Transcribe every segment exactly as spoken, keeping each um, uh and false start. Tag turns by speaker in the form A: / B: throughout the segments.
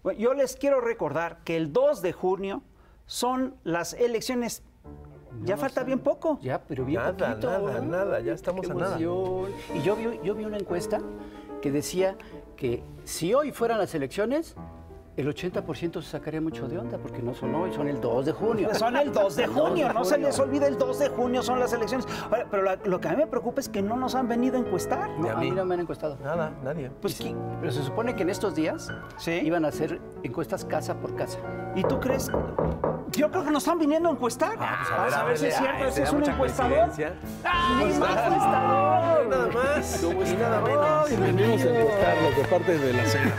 A: Bueno, yo les quiero recordar que el dos de junio son las elecciones. Ya no falta bien poco.
B: Ya, pero bien
C: nada,
B: poquito.
C: Nada, nada, ya estamos
B: Qué
C: a nada.
B: emoción. Y yo vi, yo vi una encuesta que decía que si hoy fueran las elecciones, el ochenta por ciento se sacaría mucho de onda, porque no son hoy, son el dos de junio.
A: Son el dos de junio, no se les olvide, el dos de junio son las elecciones. Ahora, pero la, lo que a mí me preocupa es que no nos han venido a encuestar.
B: No,
C: a
B: a
C: mí.
B: mí no me han encuestado.
C: Nada, nadie.
A: Pues,
B: Sí, pero se supone que en estos días
A: ¿sí?
B: iban a hacer encuestas casa por casa.
A: ¿Y tú crees? Yo creo que nos están viniendo a encuestar.
C: Ah, pues
A: Vamos a ver si es cierto, ese es un
C: mucha
A: encuestador.
C: coincidencia.
A: ¡Ah,
C: Pues
A: un
C: nada,
A: encuestador!
C: Nada más.
D: ¿Cómo
C: Y nada menos.
D: Venimos a encuestarlos de parte de la cena.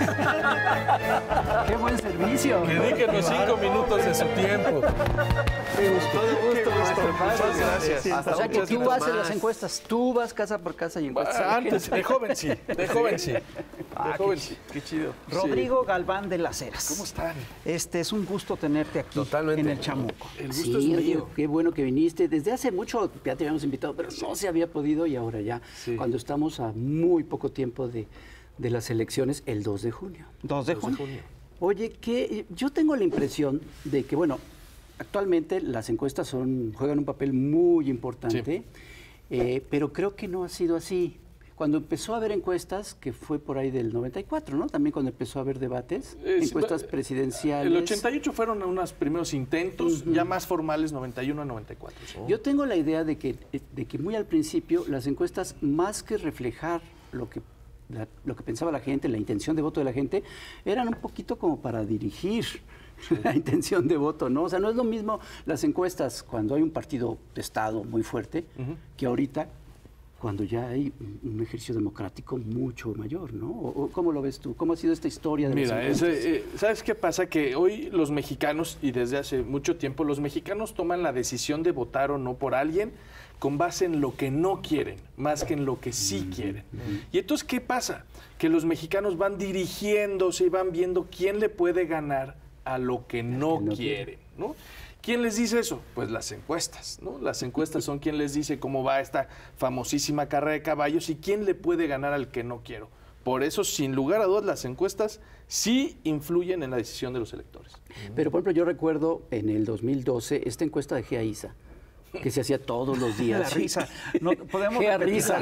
B: ¡Qué buen servicio!
D: Dedíquenos cinco minutos de su tiempo.
C: Me gustó, de gusto, maestro. Muchas gracias.
B: O
C: Hasta
B: sea que
C: muchas
B: tú
C: veces
B: haces
C: más.
B: las encuestas, tú vas casa por casa y encuestas. a la
D: Antes,
B: gente.
D: de joven sí, de joven sí. De
A: Ah,
D: joven
A: qué
D: sí.
C: Qué chido.
A: Rodrigo Galván de las Heras.
D: ¿Cómo están?
A: Este es un gusto tenerte aquí
C: Totalmente.
A: en el Chamuco.
D: El gusto
B: Sí,
D: es
B: oye,
D: mío.
B: qué bueno que viniste. Desde hace mucho ya te habíamos invitado, pero no se había podido y ahora ya,
D: Sí.
B: cuando estamos a muy poco tiempo de, de las elecciones, el dos de junio.
A: dos de
D: dos de
A: junio.
D: junio.
B: Oye, que yo tengo la impresión de que, bueno, actualmente las encuestas son, juegan un papel muy importante, eh, pero creo que no ha sido así. Cuando empezó a haber encuestas, que fue por ahí del noventa y cuatro, ¿no? También cuando empezó a haber debates,
D: Eh, sí,
B: encuestas
D: va-
B: presidenciales.
D: El ochenta y ocho fueron unos primeros intentos, ya más formales, noventa y uno a noventa y cuatro.
B: Yo tengo la idea de que, de que muy al principio las encuestas, más que reflejar lo que, la- lo que pensaba la gente, la intención de voto de la gente, eran un poquito como para dirigir la intención de voto, ¿no? O sea, no es lo mismo las encuestas cuando hay un partido de Estado muy fuerte que ahorita cuando ya hay un un ejercicio democrático mucho mayor, ¿no? ¿O, o cómo lo ves tú? ¿Cómo ha sido esta historia de
D: Mira,
B: las encuestas?
D: ese, eh, ¿sabes qué pasa? Que hoy los mexicanos, y desde hace mucho tiempo, los mexicanos toman la decisión de votar o no por alguien con base en lo que no quieren, más que en lo que sí quieren. Y entonces, ¿qué pasa? Que los mexicanos van dirigiéndose y van viendo quién le puede ganar a lo que no,
B: no
D: quieren, ¿no? ¿Quién les dice eso? Pues las encuestas, ¿no? Las encuestas son quien les dice cómo va esta famosísima carrera de caballos y quién le puede ganar al que no quiero. Por eso, sin lugar a dudas, las encuestas sí influyen en la decisión de los electores.
B: Pero, por ejemplo, yo recuerdo en el dos mil doce esta encuesta de Gea Isa, que se hacía todos los días.
A: La risa. No, ¿podemos
B: Gea
A: repetir
B: risa.
A: la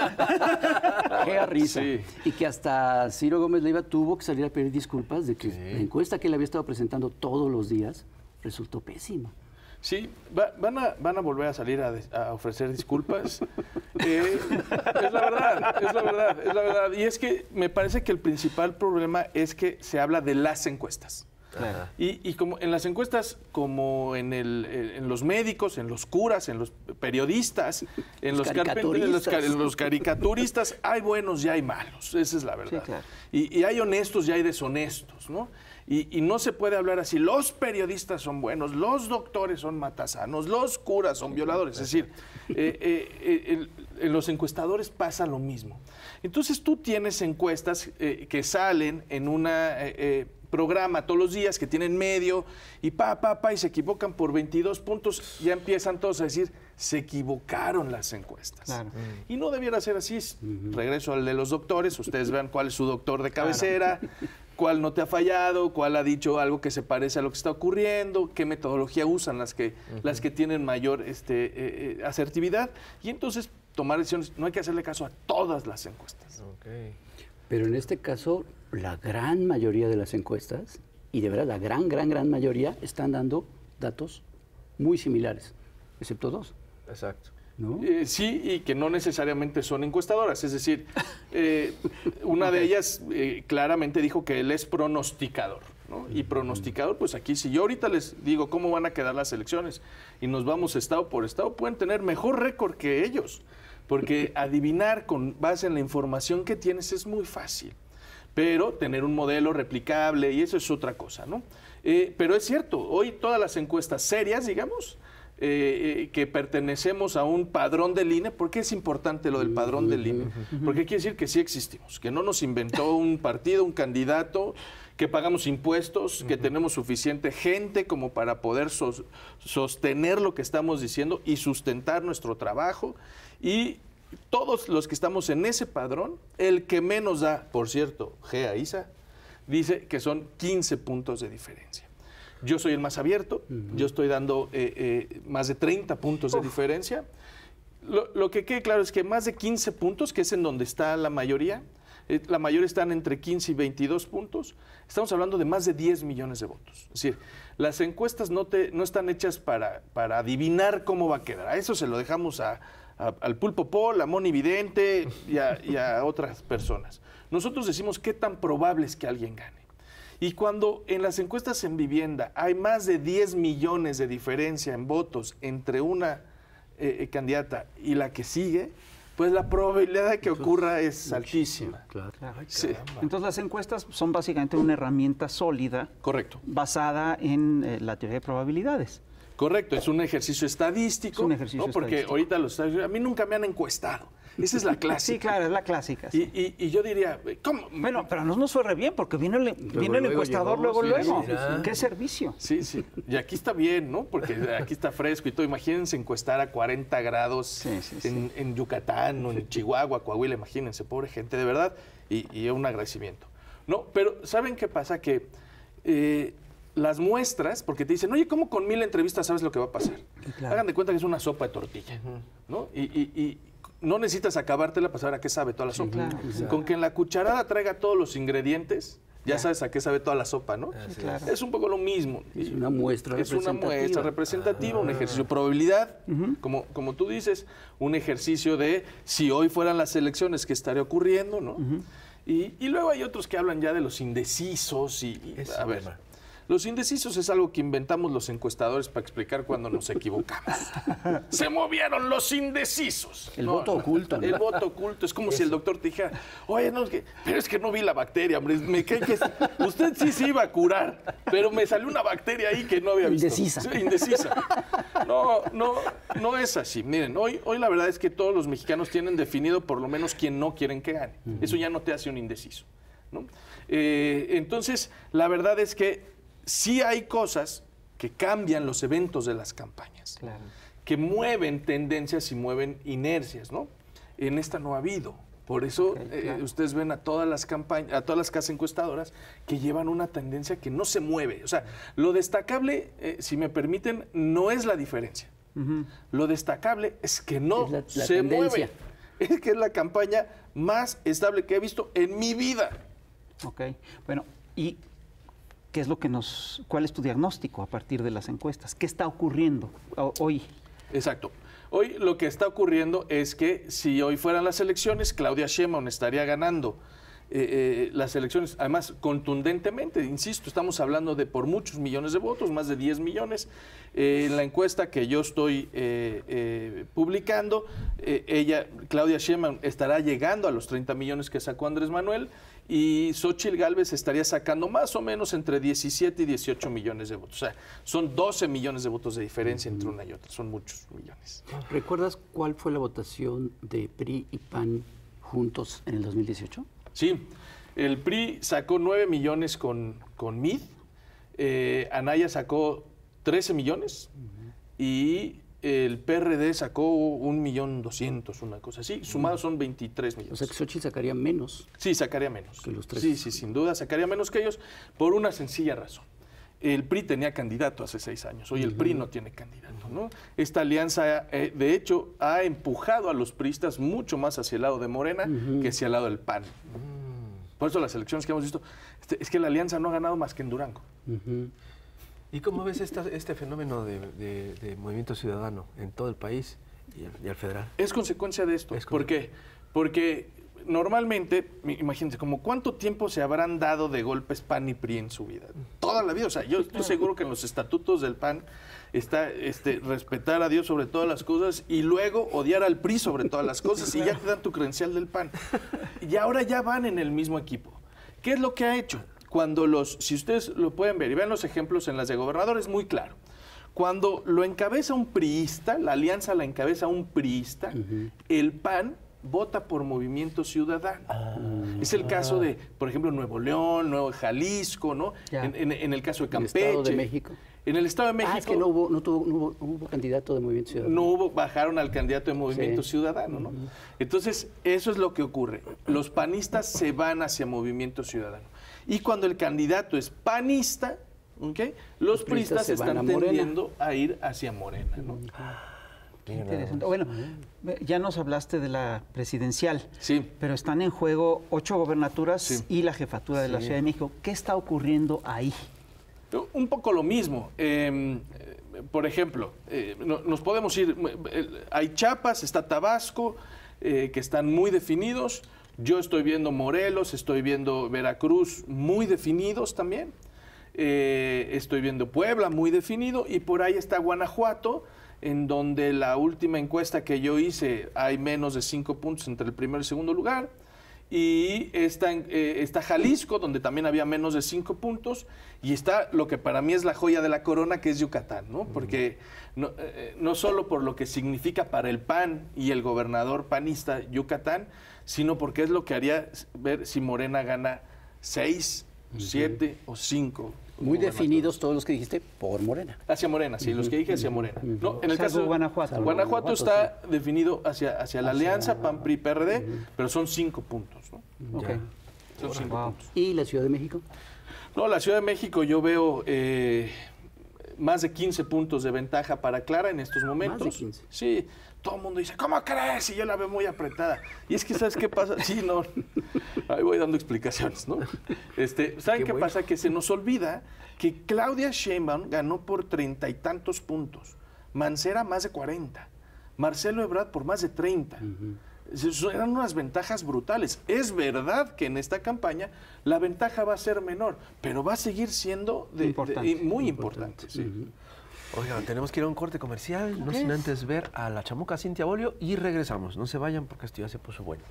A: risa?
B: Gea risa.
D: Sí.
B: Y que hasta Ciro Gómez Leiva tuvo que salir a pedir disculpas de que la encuesta que él había estado presentando todos los días resultó pésima.
D: Sí, va- van, a, van a volver a salir a, des- a ofrecer disculpas. Eh, es la verdad, es la verdad, es la verdad. Y es que me parece que el principal problema es que se habla de las encuestas.
C: Ajá.
D: Y, y como en las encuestas, como en, el, en los médicos, en los curas, en los periodistas, en los,
B: Los
D: carpinteros, en los, ca-
B: caricaturistas.
D: en los caricaturistas, hay buenos y hay malos, esa es la verdad.
B: claro.
D: y, y hay honestos y hay deshonestos, ¿no? Y, y no se puede hablar así, los periodistas son buenos, los doctores son matasanos, los curas son violadores. Es decir, eh, eh, eh, el- en los encuestadores pasa lo mismo. Entonces tú tienes encuestas eh, que salen en un programa todos los días, que tienen medio, y pa, pa, pa, y se equivocan por veintidós puntos, ya empiezan todos a decir, se equivocaron las encuestas.
A: Claro.
D: Y no debiera ser así. Regreso al de los doctores, ustedes vean cuál es su doctor de cabecera, cuál no te ha fallado, cuál ha dicho algo que se parece a lo que está ocurriendo, qué metodología usan las que, las que tienen mayor este, eh, eh, asertividad, y entonces tomar decisiones. No hay que hacerle caso a todas las encuestas.
C: Ok.
B: Pero en este caso, la gran mayoría de las encuestas, y de verdad la gran, gran, gran mayoría, están dando datos muy similares, excepto dos,
C: Exacto.
B: ¿no?
D: Eh, sí, y que no necesariamente son encuestadoras. Es decir, eh, una de ellas eh, claramente dijo que él es pronosticador, ¿no? Y pronosticador, pues aquí, si yo ahorita les digo cómo van a quedar las elecciones y nos vamos estado por estado, pueden tener mejor récord que ellos. Porque adivinar con base en la información que tienes es muy fácil. Pero tener un modelo replicable, y eso es otra cosa, ¿no? Eh, pero es cierto, hoy todas las encuestas serias, digamos, eh, eh, que pertenecemos a un padrón del I N E. ¿Por qué es importante lo del padrón del I N E? Porque quiere decir que sí existimos, que no nos inventó un partido, un candidato, que pagamos impuestos, que tenemos suficiente gente como para poder sos- sostener lo que estamos diciendo y sustentar nuestro trabajo. Y todos los que estamos en ese padrón, el que menos da, por cierto, Gea Isa, dice que son quince puntos de diferencia. Yo soy el más abierto, uh-huh. yo estoy dando eh, eh, más de treinta puntos Uf. de diferencia. Lo, lo que quede claro es que más de quince puntos, que es en donde está la mayoría, eh, la mayoría están entre quince y veintidós puntos, estamos hablando de más de diez millones de votos. Es decir, las encuestas no, te, no están hechas para, para adivinar cómo va a quedar. A eso se lo dejamos a, a, al Pulpo Pol, a Moni Vidente y a, y a otras personas. Nosotros decimos qué tan probable es que alguien gane. Y cuando en las encuestas en vivienda hay más de diez millones de diferencia en votos entre una eh, candidata y la que sigue, pues la probabilidad de que ocurra es altísima.
B: Claro.
A: Ay, sí. Entonces las encuestas son básicamente una herramienta sólida.
D: Correcto.
A: Basada en eh, la teoría de probabilidades.
D: Correcto, es un ejercicio estadístico. Es
A: un ejercicio
D: ¿no? Porque
A: estadístico.
D: ahorita los a mí nunca me han encuestado. Esa es la clásica.
A: Sí, claro, es la clásica. Sí.
D: Y, y, y yo diría, ¿cómo?
A: Bueno, pero no nos fue re bien porque vino el, luego, vino el luego encuestador llegó, luego, sí, luego. Sí, sí. ¿Qué servicio?
D: Sí, sí. Y aquí está bien, ¿no? Porque aquí está fresco y todo. Imagínense encuestar a cuarenta grados sí, sí, sí. En, en Yucatán o en Chihuahua, Coahuila. Imagínense, pobre gente, de verdad. Y, y un agradecimiento. No, pero ¿saben qué pasa? Que eh, las muestras, porque te dicen, oye, ¿cómo con mil entrevistas sabes lo que va a pasar? Claro. Hagan de cuenta que es una sopa de tortilla, ¿no? Y, y, y no necesitas acabártela para saber a qué sabe toda la sopa. Sí, claro, claro. Con que en la cucharada traiga todos los ingredientes, ya, ya sabes a qué sabe toda la sopa, ¿no?
A: Sí, claro.
D: Es un poco lo mismo.
B: Es una muestra
D: es
B: representativa.
D: Es una muestra representativa, ah. un ejercicio de probabilidad, uh-huh. como, como tú dices, un ejercicio de si hoy fueran las elecciones, ¿qué estaría ocurriendo, no? Uh-huh. y, y luego hay otros que hablan ya de los indecisos y, y a ver... Tema. Los indecisos es algo que inventamos los encuestadores para explicar cuando nos equivocamos. Se movieron los indecisos.
B: El no, voto no, oculto. ¿no?
D: El voto oculto. Es como Eso. si el doctor te dijera, oye, no, es que, pero es que no vi la bacteria, hombre. Me cae que usted sí se iba a curar, pero me salió una bacteria ahí que no había visto.
B: Indecisa.
D: Sí, indecisa. No, no, no es así. Miren, hoy, hoy la verdad es que todos los mexicanos tienen definido por lo menos quién no quieren que gane. Uh-huh. Eso ya no te hace un indeciso, ¿no? Eh, entonces, la verdad es que sí hay cosas que cambian los eventos de las campañas, claro. que mueven tendencias y mueven inercias, ¿no? En esta no ha habido. Por eso okay, eh, claro. ustedes ven a todas las campañas, a todas las casas encuestadoras que llevan una tendencia que no se mueve. O sea, lo destacable, eh, si me permiten, no es la diferencia. Uh-huh. Lo destacable es que no es la, la se tendencia. mueve. Es que es la campaña más estable que he visto en mi vida.
A: Ok, bueno, y ¿qué es lo que nos, cuál es tu diagnóstico a partir de las encuestas? ¿Qué está ocurriendo hoy?
D: Exacto. Hoy lo que está ocurriendo es que si hoy fueran las elecciones, Claudia Sheinbaum estaría ganando eh, eh, las elecciones, además contundentemente, insisto, estamos hablando de por muchos millones de votos, más de diez millones. Eh, en la encuesta que yo estoy eh, eh, publicando, eh, ella, Claudia Sheinbaum, estará llegando a los treinta millones que sacó Andrés Manuel, y Xóchitl Gálvez estaría sacando más o menos entre diecisiete y dieciocho millones de votos. O sea, son doce millones de votos de diferencia entre una y otra. Son muchos millones.
B: ¿Recuerdas cuál fue la votación de P R I y P A N juntos en el dos mil dieciocho?
D: Sí, el P R I sacó nueve millones con, con M I D, eh, Anaya sacó trece millones uh-huh. y el P R D sacó un millón doscientos, una cosa así. Sumados son veintitrés millones.
B: O sea que Xóchitl sacaría menos.
D: Sí, sacaría menos.
B: Que los tres.
D: Sí, sí, sin duda sacaría menos que ellos por una sencilla razón. El P R I tenía candidato hace seis años. Hoy el P R I no tiene candidato, ¿no? Esta alianza, eh, de hecho, ha empujado a los priistas mucho más hacia el lado de Morena uh-huh. que hacia el lado del P A N. Uh-huh. Por eso las elecciones que hemos visto, este, es que la alianza no ha ganado más que en Durango.
C: Uh-huh. ¿Y cómo ves esta, este fenómeno de, de, de movimiento ciudadano en todo el país y al, y al federal?
D: Es consecuencia de esto. ¿Por qué? Porque normalmente, imagínense, como cuánto tiempo se habrán dado de golpes P A N y P R I en su vida. Toda la vida. O sea, yo estoy seguro que en los estatutos del P A N está este, respetar a Dios sobre todas las cosas y luego odiar al P R I sobre todas las cosas y ya te dan tu credencial del P A N. Y ahora ya van en el mismo equipo. ¿Qué es lo que ha hecho? Cuando los, si ustedes lo pueden ver y vean los ejemplos en las de gobernador, es muy claro. Cuando lo encabeza un priista, la alianza la encabeza un priista, uh-huh. el P A N vota por Movimiento Ciudadano. Ah, es el caso de, por ejemplo, Nuevo León, Nuevo Jalisco, ¿no? En, en, en el caso de Campeche.
B: El Estado de México.
D: En el Estado de México...
B: Ah, es que no hubo, no tuvo, no hubo, no hubo candidato de Movimiento Ciudadano.
D: No hubo, bajaron al candidato de Movimiento
B: Sí.
D: Ciudadano, ¿no? Uh-huh. Entonces, eso es lo que ocurre. Los panistas se van hacia Movimiento Ciudadano. Y cuando el candidato es panista, ¿okay? los, los priistas están tendiendo a ir hacia Morena, ¿no? Uh-huh.
A: Qué interesante. Bueno, ya nos hablaste de la presidencial,
D: sí.
A: pero están en juego ocho gobernaturas sí. y la jefatura de sí. la Ciudad de México. ¿Qué está ocurriendo ahí?
D: Un poco lo mismo. Eh, por ejemplo, eh, no, nos podemos ir, eh, hay Chiapas, está Tabasco, eh, que están muy definidos. Yo estoy viendo Morelos, estoy viendo Veracruz muy definidos también. Eh, estoy viendo Puebla muy definido y por ahí está Guanajuato, en donde la última encuesta que yo hice hay menos de cinco puntos entre el primero y el segundo lugar. Y está, eh, está Jalisco, donde también había menos de cinco puntos, y está lo que para mí es la joya de la corona, que es Yucatán, ¿no? Porque no, eh, no solo por lo que significa para el P A N y el gobernador panista Yucatán, sino porque es lo que haría ver si Morena gana seis, uh-huh. siete o cinco.
B: Muy definidos todos los que dijiste por Morena.
D: Hacia Morena, sí, uh-huh. los que dije hacia Morena. Uh-huh. No, en el caso de
A: Guanajuato.
D: Guanajuato está sí. definido hacia, hacia la hacia alianza, P A N, P R I, P R D, uh-huh. pero son cinco puntos, ¿no?
A: Okay.
D: Son cinco
B: wow.
D: puntos.
B: ¿Y la Ciudad de México?
D: No, la Ciudad de México yo veo eh, más de quince puntos de ventaja para Clara en estos momentos.
B: Más de quince.
D: Sí, todo el mundo dice, ¿cómo crees? Y yo la veo muy apretada. Y es que, ¿sabes qué pasa? Sí, no, ahí voy dando explicaciones, ¿no? Este, ¿Saben qué, qué bueno. pasa? Que se nos olvida que Claudia Sheinbaum ganó por treinta y tantos puntos, Mancera más de cuarenta, Marcelo Ebrard por más de treinta. Uh-huh. Eran unas ventajas brutales. Es verdad que en esta campaña la ventaja va a ser menor, pero va a seguir siendo de, importante. De, muy importante. importante sí.
C: uh-huh. Oigan, tenemos que ir a un corte comercial, okay. no sin antes ver a la chamuca Cintia Bolio y regresamos. No se vayan porque esto ya se puso bueno.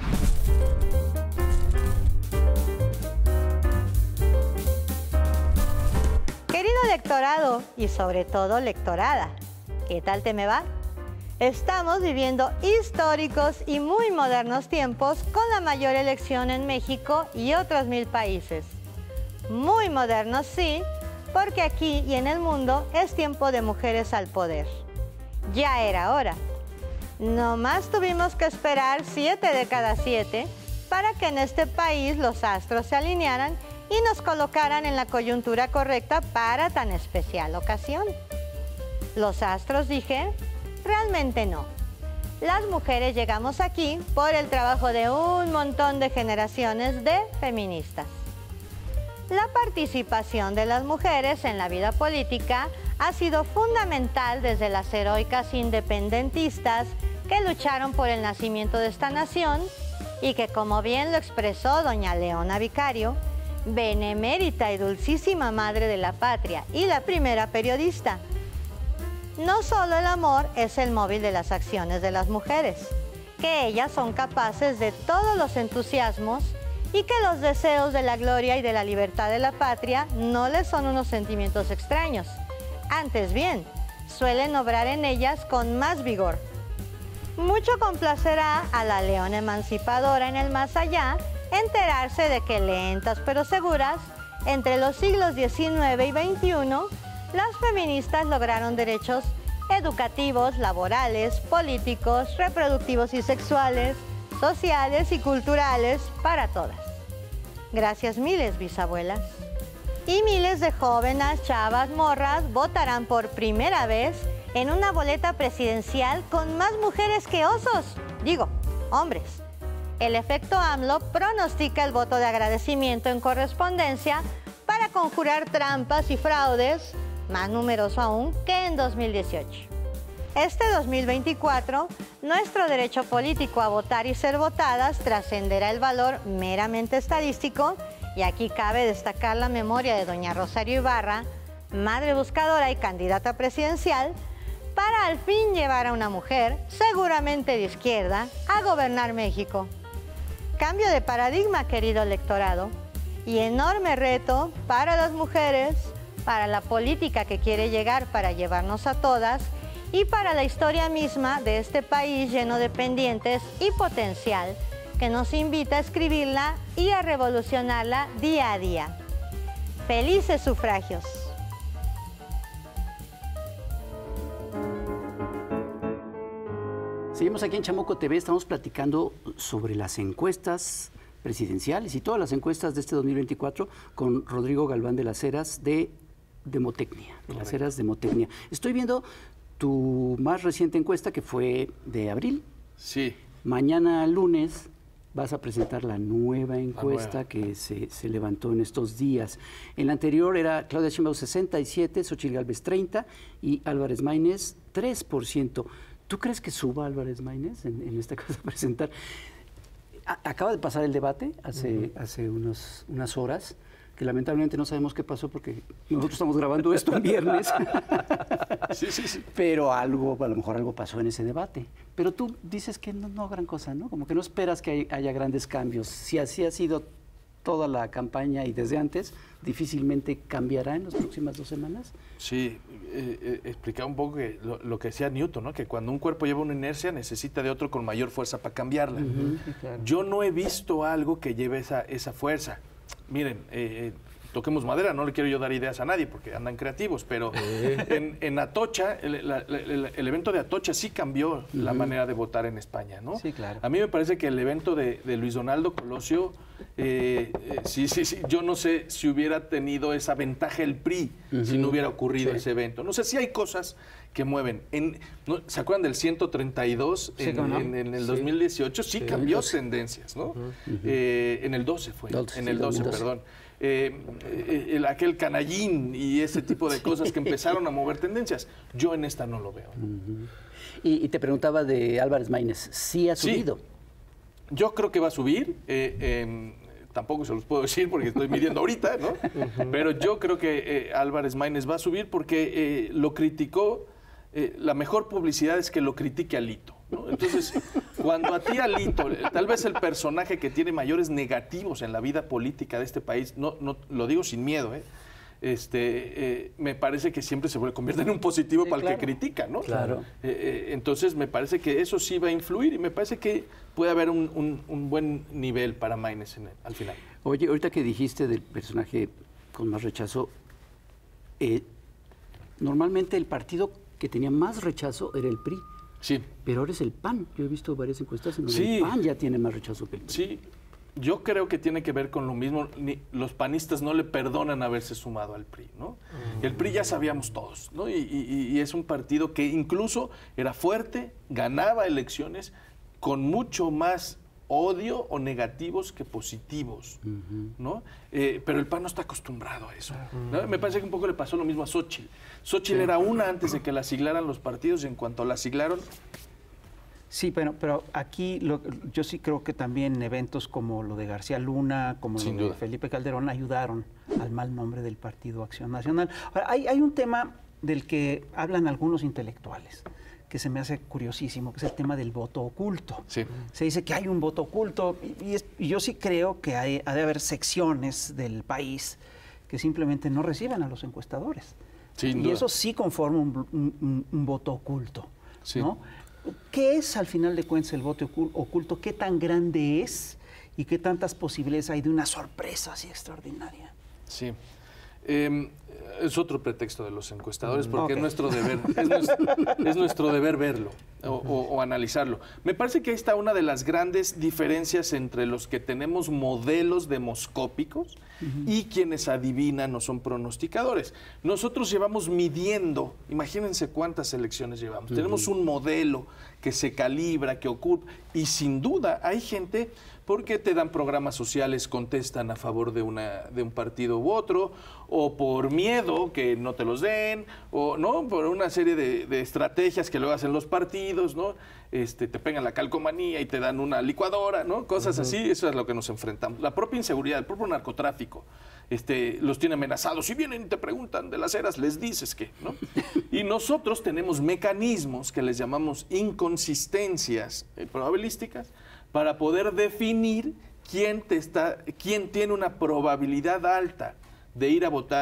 E: Querido lectorado y sobre todo lectorada, ¿qué tal te me va? Estamos viviendo históricos y muy modernos tiempos con la mayor elección en México y otros mil países. Muy modernos, sí, porque aquí y en el mundo es tiempo de mujeres al poder. Ya era hora. No más tuvimos que esperar siete de cada siete para que en este país los astros se alinearan y nos colocaran en la coyuntura correcta para tan especial ocasión. Los astros, dije... Realmente no. Las mujeres llegamos aquí por el trabajo de un montón de generaciones de feministas. La participación de las mujeres en la vida política ha sido fundamental desde las heroicas independentistas que lucharon por el nacimiento de esta nación y que, como bien lo expresó doña Leona Vicario, benemérita y dulcísima madre de la patria y la primera periodista, no solo el amor es el móvil de las acciones de las mujeres, que ellas son capaces de todos los entusiasmos y que los deseos de la gloria y de la libertad de la patria no les son unos sentimientos extraños. Antes bien, suelen obrar en ellas con más vigor. Mucho complacerá a la leona emancipadora en el más allá enterarse de que lentas pero seguras, entre los siglos diecinueve y veintiuno, las feministas lograron derechos educativos, laborales, políticos, reproductivos y sexuales, sociales y culturales para todas. Gracias miles, bisabuelas. Y miles de jóvenes, chavas, morras votarán por primera vez en una boleta presidencial con más mujeres que osos, digo, hombres. El efecto AMLO pronostica el voto de agradecimiento en correspondencia para conjurar trampas y fraudes, más numeroso aún que en dos mil dieciocho. Este dos mil veinticuatro, nuestro derecho político a votar y ser votadas trascenderá el valor meramente estadístico, y aquí cabe destacar la memoria de doña Rosario Ibarra, madre buscadora y candidata presidencial, para al fin llevar a una mujer, seguramente de izquierda, a gobernar México. Cambio de paradigma, querido electorado, y enorme reto para las mujeres, para la política que quiere llegar para llevarnos a todas y para la historia misma de este país lleno de pendientes y potencial que nos invita a escribirla y a revolucionarla día a día. ¡Felices sufragios!
B: Seguimos aquí en Chamuco T V, estamos platicando sobre las encuestas presidenciales y todas las encuestas de este dos mil veinticuatro con Rodrigo Galván de las Heras de Demotecnia, de las Heras Demotecnia. Estoy viendo tu más reciente encuesta que fue de abril.
D: Sí.
B: Mañana lunes vas a presentar la nueva encuesta
D: nueva.
B: que se, se levantó en estos días. En la anterior era Claudia Sheinbaum sesenta y siete, Xochitl Gálvez treinta y Álvarez Maínez tres por ciento. ¿Tú crees que suba Álvarez Maínez en, en esta cosa a presentar? A, acaba de pasar el debate hace, uh-huh. hace unos, unas horas, que lamentablemente no sabemos qué pasó porque nosotros estamos grabando esto en viernes.
D: Sí, sí, sí.
B: Pero algo, a lo mejor algo pasó en ese debate. Pero tú dices que no, no gran cosa, ¿no? Como que no esperas que hay, haya grandes cambios. Si así ha sido toda la campaña y desde antes, difícilmente cambiará en las próximas dos semanas.
D: Sí, eh, eh, explicaba un poco que lo, lo que decía Newton, ¿no? Que cuando un cuerpo lleva una inercia necesita de otro con mayor fuerza para cambiarla.
B: Uh-huh, sí, claro.
D: Yo no he visto algo que lleve esa, esa fuerza. Miren, eh, toquemos madera, no le quiero yo dar ideas a nadie porque andan creativos, pero eh. en, en Atocha, el, la, el, el evento de Atocha sí cambió uh-huh. la manera de votar en España, ¿no?
B: Sí, claro.
D: A mí me parece que el evento de, de Luis Donaldo Colosio, eh, eh, sí, sí, sí, yo no sé si hubiera tenido esa ventaja el P R I uh-huh. si no hubiera ocurrido sí. ese evento. No sé si hay cosas que mueven. En, ¿no? ¿Se acuerdan del ciento treinta y dos sí, en, no? en, en el sí. dos mil dieciocho? Sí, sí cambió tendencias, ¿no? Uh-huh. Eh, en el doce fue, doce, en el doce, sí, perdón. Eh, el, aquel canallín y ese tipo de cosas que empezaron a mover tendencias. Yo en esta no lo veo.
B: Uh-huh. y, y te preguntaba de Álvarez Maínez, ¿sí ha subido?
D: Sí. Yo creo que va a subir. Eh, eh, tampoco se los puedo decir porque estoy midiendo ahorita, ¿no? Uh-huh. Pero yo creo que eh, Álvarez Maínez va a subir porque eh, lo criticó. Eh, la mejor publicidad es que lo critique Alito, ¿no? Entonces, cuando a ti Alito, tal vez el personaje que tiene mayores negativos en la vida política de este país, no, no lo digo sin miedo, ¿eh? Este, eh, me parece que siempre se convierte en un positivo sí, para claro. el que critica, ¿no?
B: Claro.
D: Eh, eh, entonces, me parece que eso sí va a influir y me parece que puede haber un, un, un buen nivel para Maínez en el, al final.
B: Oye, ahorita que dijiste del personaje con más rechazo, eh, normalmente el partido que tenía más rechazo era el P R I.
D: Sí.
B: Pero ahora es el P A N. Yo he visto varias encuestas en donde
D: sí.
B: el P A N ya tiene más rechazo que el P R I.
D: Sí. Yo creo que tiene que ver con lo mismo. Ni, los panistas no le perdonan haberse sumado al P R I, ¿no? Mm. El P R I ya sabíamos todos, ¿no? Y, y, y es un partido que incluso era fuerte, ganaba elecciones con mucho más odio o negativos que positivos, uh-huh. ¿no? Eh, pero el P A N no está acostumbrado a eso, ¿no? Me parece que un poco le pasó lo mismo a Xochitl. Xochitl sí. era una antes de que la siglaran los partidos y en cuanto la siglaron...
A: Sí, pero, pero aquí lo, yo sí creo que también eventos como lo de García Luna, como
D: Sin
A: lo
D: duda.
A: de Felipe Calderón ayudaron al mal nombre del Partido Acción Nacional. Ahora, hay, hay un tema del que hablan algunos intelectuales, que se me hace curiosísimo, que es el tema del voto oculto.
D: Sí.
A: Se dice que hay un voto oculto y, y, es, y yo sí creo que hay, ha de haber secciones del país que simplemente no reciben a los encuestadores.
D: Sin
A: y
D: duda.
A: eso sí conforma un, un, un, un voto oculto,
D: sí.
A: ¿no? ¿Qué es al final de cuentas el voto oculto? ¿Qué tan grande es y qué tantas posibilidades hay de una sorpresa así extraordinaria?
D: Sí. Eh, es otro pretexto de los encuestadores porque
A: okay.
D: es nuestro deber, es nuestro, es nuestro deber verlo o, o, o analizarlo. Me parece que ahí está una de las grandes diferencias entre los que tenemos modelos demoscópicos uh-huh. y quienes adivinan o son pronosticadores. Nosotros llevamos midiendo, imagínense cuántas elecciones llevamos. Uh-huh. Tenemos un modelo que se calibra, que ocupa, y sin duda hay gente... porque te dan programas sociales, contestan a favor de, una, de un partido u otro, o por miedo que no te los den, o no por una serie de, de estrategias que luego hacen los partidos, ¿no? Este, te pegan la calcomanía y te dan una licuadora, ¿no? Cosas uh-huh. así, eso es a lo que nos enfrentamos. La propia inseguridad, el propio narcotráfico, este, los tiene amenazados. Si vienen y te preguntan de las Heras, les dices que, ¿no? Y nosotros tenemos mecanismos que les llamamos inconsistencias eh, probabilísticas, para poder definir quién, te está, quién tiene una probabilidad alta de ir a votar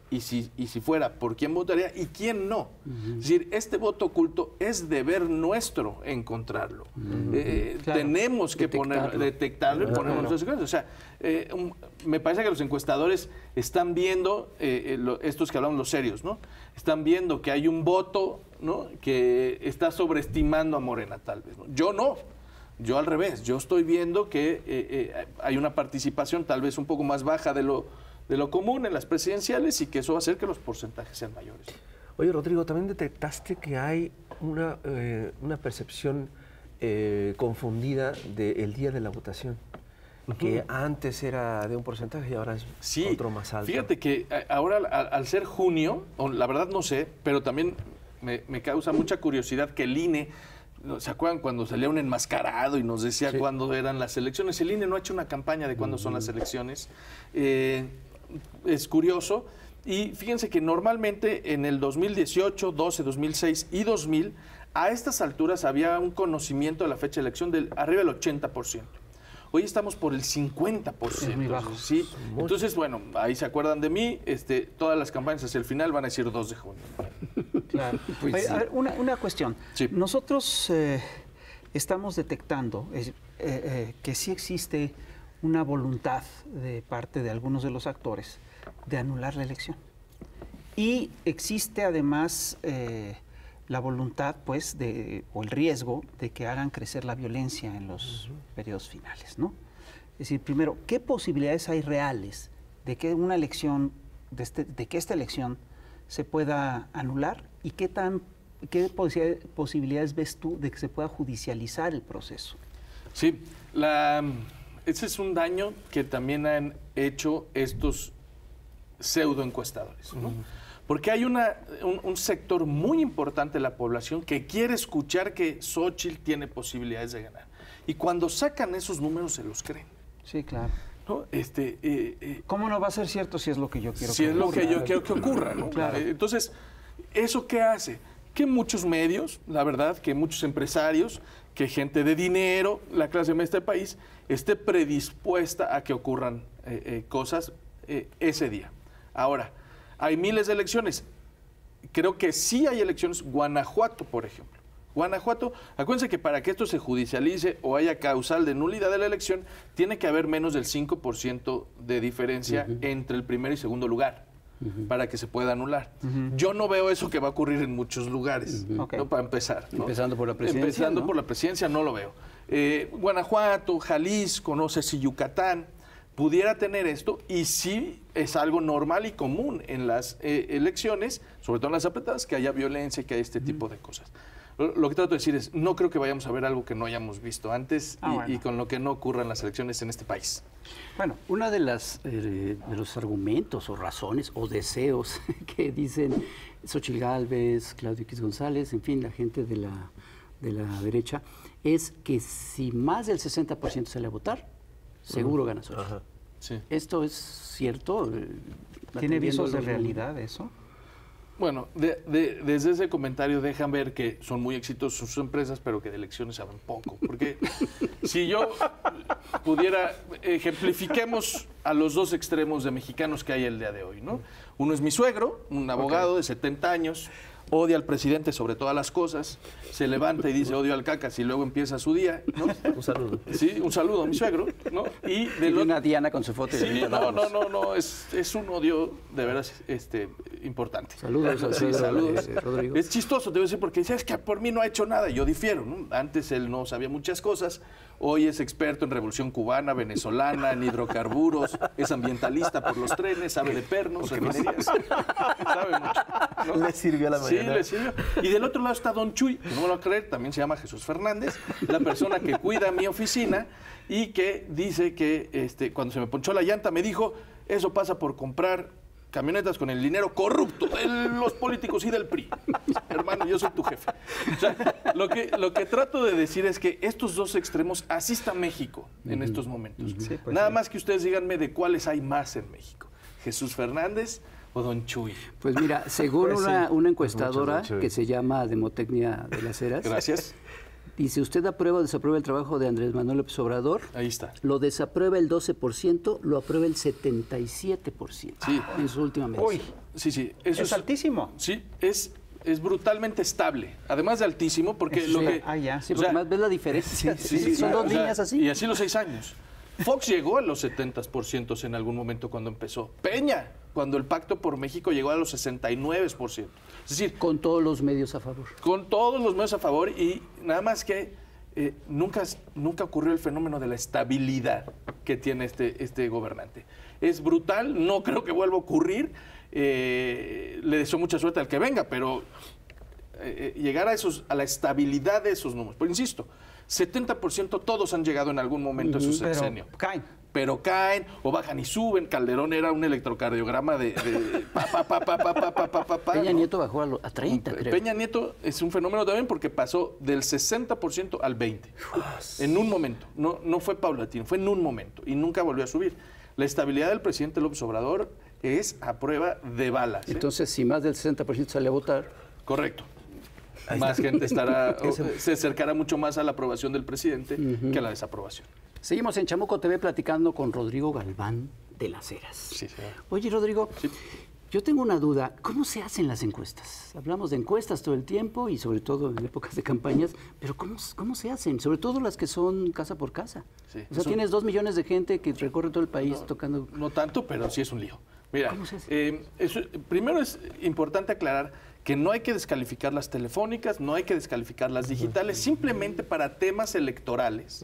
D: y si, y si fuera, por quién votaría y quién no. Uh-huh. Es decir, este voto oculto es deber nuestro encontrarlo. Uh-huh. eh, claro. Tenemos que detectarlo. poner, detectarlo y ponerlo en nuestras cosas. O sea, eh, um, me parece que los encuestadores están viendo, eh, lo, estos que hablamos los serios, ¿no? Están viendo que hay un voto, ¿no?, que está sobreestimando a Morena, tal vez, ¿no? Yo no. Yo al revés. Yo estoy viendo que eh, eh, hay una participación tal vez un poco más baja de lo de lo común en las presidenciales y que eso va a hacer que los porcentajes sean mayores.
C: Oye, Rodrigo, ¿también detectaste que hay una, eh, una percepción eh, confundida del día de la votación? Uh-huh. Que antes era de un porcentaje y ahora es
D: sí,
C: otro más alto.
D: Fíjate que ahora al, al ser junio, la verdad no sé, pero también me, me causa mucha curiosidad que el I N E, ¿se acuerdan cuando salía un enmascarado y nos decía sí. cuándo eran las elecciones? El I N E no ha hecho una campaña de cuándo uh-huh. son las elecciones. Eh, es curioso. Y fíjense que normalmente en el dos mil dieciocho, doce, dos mil seis y dos mil, a estas alturas había un conocimiento de la fecha de elección del arriba del ochenta por ciento. Hoy estamos por el cincuenta por ciento.
A: Es muy bajo.
D: ¿Sí? Entonces, bueno, ahí se acuerdan de mí. Este, todas las campañas hacia el final van a decir dos de junio.
A: Claro. Pues Oye, sí. A ver, una, una cuestión.
D: Sí.
A: Nosotros eh, estamos detectando eh, eh, que sí existe una voluntad de parte de algunos de los actores de anular la elección. Y existe además eh, la voluntad, pues, de, o el riesgo de que hagan crecer la violencia en los uh-huh. periodos finales, ¿no? Es decir, primero, ¿qué posibilidades hay reales de que una elección, de, este, de que esta elección se pueda anular? ¿Y qué tan, qué posibilidades ves tú de que se pueda judicializar el proceso?
D: Sí, la... ese es un daño que también han hecho estos pseudoencuestadores, ¿no? Uh-huh. Porque hay una, un, un sector muy importante de la población que quiere escuchar que Xóchitl tiene posibilidades de ganar. Y cuando sacan esos números se los creen.
A: Sí, claro.
D: ¿No? Este, eh, eh,
A: ¿Cómo no va a ser cierto si es lo que yo quiero
D: si
A: que ocurra?
D: Si es lo que yo quiero que ocurra, ¿no?
A: Claro.
D: Entonces, ¿eso qué hace? Que muchos medios, la verdad, que muchos empresarios, que gente de dinero, la clase media de este país, esté predispuesta a que ocurran eh, eh, cosas eh, ese día. Ahora, hay miles de elecciones. Creo que sí hay elecciones. Guanajuato, por ejemplo. Guanajuato, acuérdense que para que esto se judicialice o haya causal de nulidad de la elección, tiene que haber menos del cinco por ciento de diferencia uh-huh. entre el primer y segundo lugar. Uh-huh. Para que se pueda anular. Uh-huh. Yo no veo eso que va a ocurrir en muchos lugares, uh-huh. okay. ¿no? Para empezar, ¿no?
B: Empezando por la presidencia.
D: Empezando
B: ¿no?
D: por la presidencia, no lo veo. Eh, Guanajuato, Jalisco, no sé si Yucatán, pudiera tener esto, y sí es algo normal y común en las eh, elecciones, sobre todo en las apretadas, que haya violencia y que haya este uh-huh. tipo de cosas. Lo, lo que trato de decir es, no creo que vayamos a ver algo que no hayamos visto antes ah, y, bueno. y con lo que no ocurra en las elecciones en este país.
B: Bueno, una de las eh, de los argumentos o razones o deseos que dicen Xóchitl Gálvez, Claudio X González, en fin, la gente de la, de la derecha, es que si más del sesenta por ciento sale a votar, seguro uh-huh. gana Xóchitl. Uh-huh.
D: Sí.
B: ¿Esto es cierto?
A: ¿Tiene visos de realidad eso?
D: Bueno, de, de, desde ese comentario dejan ver que son muy exitosos sus empresas, pero que de elecciones saben poco. Porque si yo pudiera, ejemplifiquemos a los dos extremos de mexicanos que hay el día de hoy, ¿no? Uno es mi suegro, un abogado okay. de setenta años, odia al presidente sobre todas las cosas, se levanta y dice odio al cacas y luego empieza su día, ¿no?
C: Un saludo.
D: Sí, un saludo a mi suegro, ¿no?
B: Y de lo... una Diana con su foto.
D: Sí, no, no, no, no, es, es un odio de veras este, importante.
B: Saludos,
D: sí,
B: saludos,
D: saludos.
B: Eh, Rodrigo.
D: Es chistoso, te voy a decir, porque es que por mí no ha hecho nada, yo difiero, ¿no? Antes él no sabía muchas cosas, hoy es experto en revolución cubana, venezolana, en hidrocarburos, es ambientalista por los trenes, sabe de pernos, refinerías, sabe mucho, ¿no?
C: Le sirvió a la mañana.
D: Sí, le sirvió. Y del otro lado está Don Chuy, que no me lo va a creer, también se llama Jesús Fernández, la persona que cuida mi oficina y que dice que este, cuando se me ponchó la llanta me dijo, eso pasa por comprar camionetas con el dinero corrupto de los políticos y del P R I. Hermano, yo soy tu jefe. O sea, lo que, lo que trato de decir es que estos dos extremos, así está México en uh-huh. estos momentos. Uh-huh. Sí, pues Nada sí. más que ustedes díganme de cuáles hay más en México. Jesús Fernández o Don Chuy.
B: Pues mira, según pues una, sí. una encuestadora que se llama Demotecnia de las Heras.
D: Gracias.
B: Dice, ¿usted aprueba o desaprueba el trabajo de Andrés Manuel López Obrador?
D: Ahí está.
B: Lo desaprueba el doce por ciento, lo aprueba el setenta y siete por ciento
D: Sí.
B: en su última medición.
A: Uy,
D: Sí, sí. Eso
A: es altísimo.
D: Sí, es, es brutalmente estable. Además de altísimo, porque lo
A: Sí.
D: que...
A: Ah, ya.
B: Sí,
D: o
B: porque
D: sea,
B: además ves la diferencia.
D: Sí, sí,
B: Son
D: o
B: dos
D: sea,
B: líneas así.
D: Y así los seis años. Fox llegó a los setenta por ciento en algún momento cuando empezó. Peña, cuando el Pacto por México llegó a los sesenta y nueve por ciento. Es decir,
B: Con todos los medios a favor.
D: con todos los medios a favor y nada más que eh, nunca, nunca ocurrió el fenómeno de la estabilidad que tiene este, este gobernante. Es brutal, no creo que vuelva a ocurrir. Eh, le deseo mucha suerte al que venga, pero eh, llegar a, esos, a la estabilidad de esos números. Pero insisto, setenta por ciento todos han llegado en algún momento a su
A: Pero
D: sexenio.
A: caen.
D: Pero caen o bajan y suben. Calderón era un electrocardiograma de, de pa, pa, pa, pa, pa, pa, pa, pa, pa, pa,
B: Peña
D: ¿no?
B: Nieto bajó a, lo- a treinta, creo.
D: Peña Nieto es un fenómeno también porque pasó del sesenta por ciento al veinte por ciento. En un momento. No, no fue paulatino, fue en un momento. Y nunca volvió a subir. La estabilidad del presidente López Obrador es a prueba de balas. ¿eh?
B: Entonces, si más del sesenta por ciento sale a votar,
D: Correcto. Más gente estará, o, se acercará mucho más a la aprobación del presidente que a la desaprobación.
B: seguimos en Chamuco T V platicando con Rodrigo Galván de las Heras.
D: Sí, señor.
B: Oye, Rodrigo,
D: Sí.
B: yo tengo una duda. ¿Cómo se hacen las encuestas? Hablamos de encuestas todo el tiempo y sobre todo en épocas de campañas, pero ¿cómo, cómo se hacen? Sobre todo las que son casa por casa.
D: Sí,
B: o sea,
D: eso-
B: tienes dos millones de gente que recorre todo el país tocando...
D: No tanto, pero sí es un lío. Mira,
B: ¿Cómo se hace?
D: eh, eso- primero es importante aclarar que no hay que descalificar las telefónicas, no hay que descalificar las digitales, simplemente para temas electorales.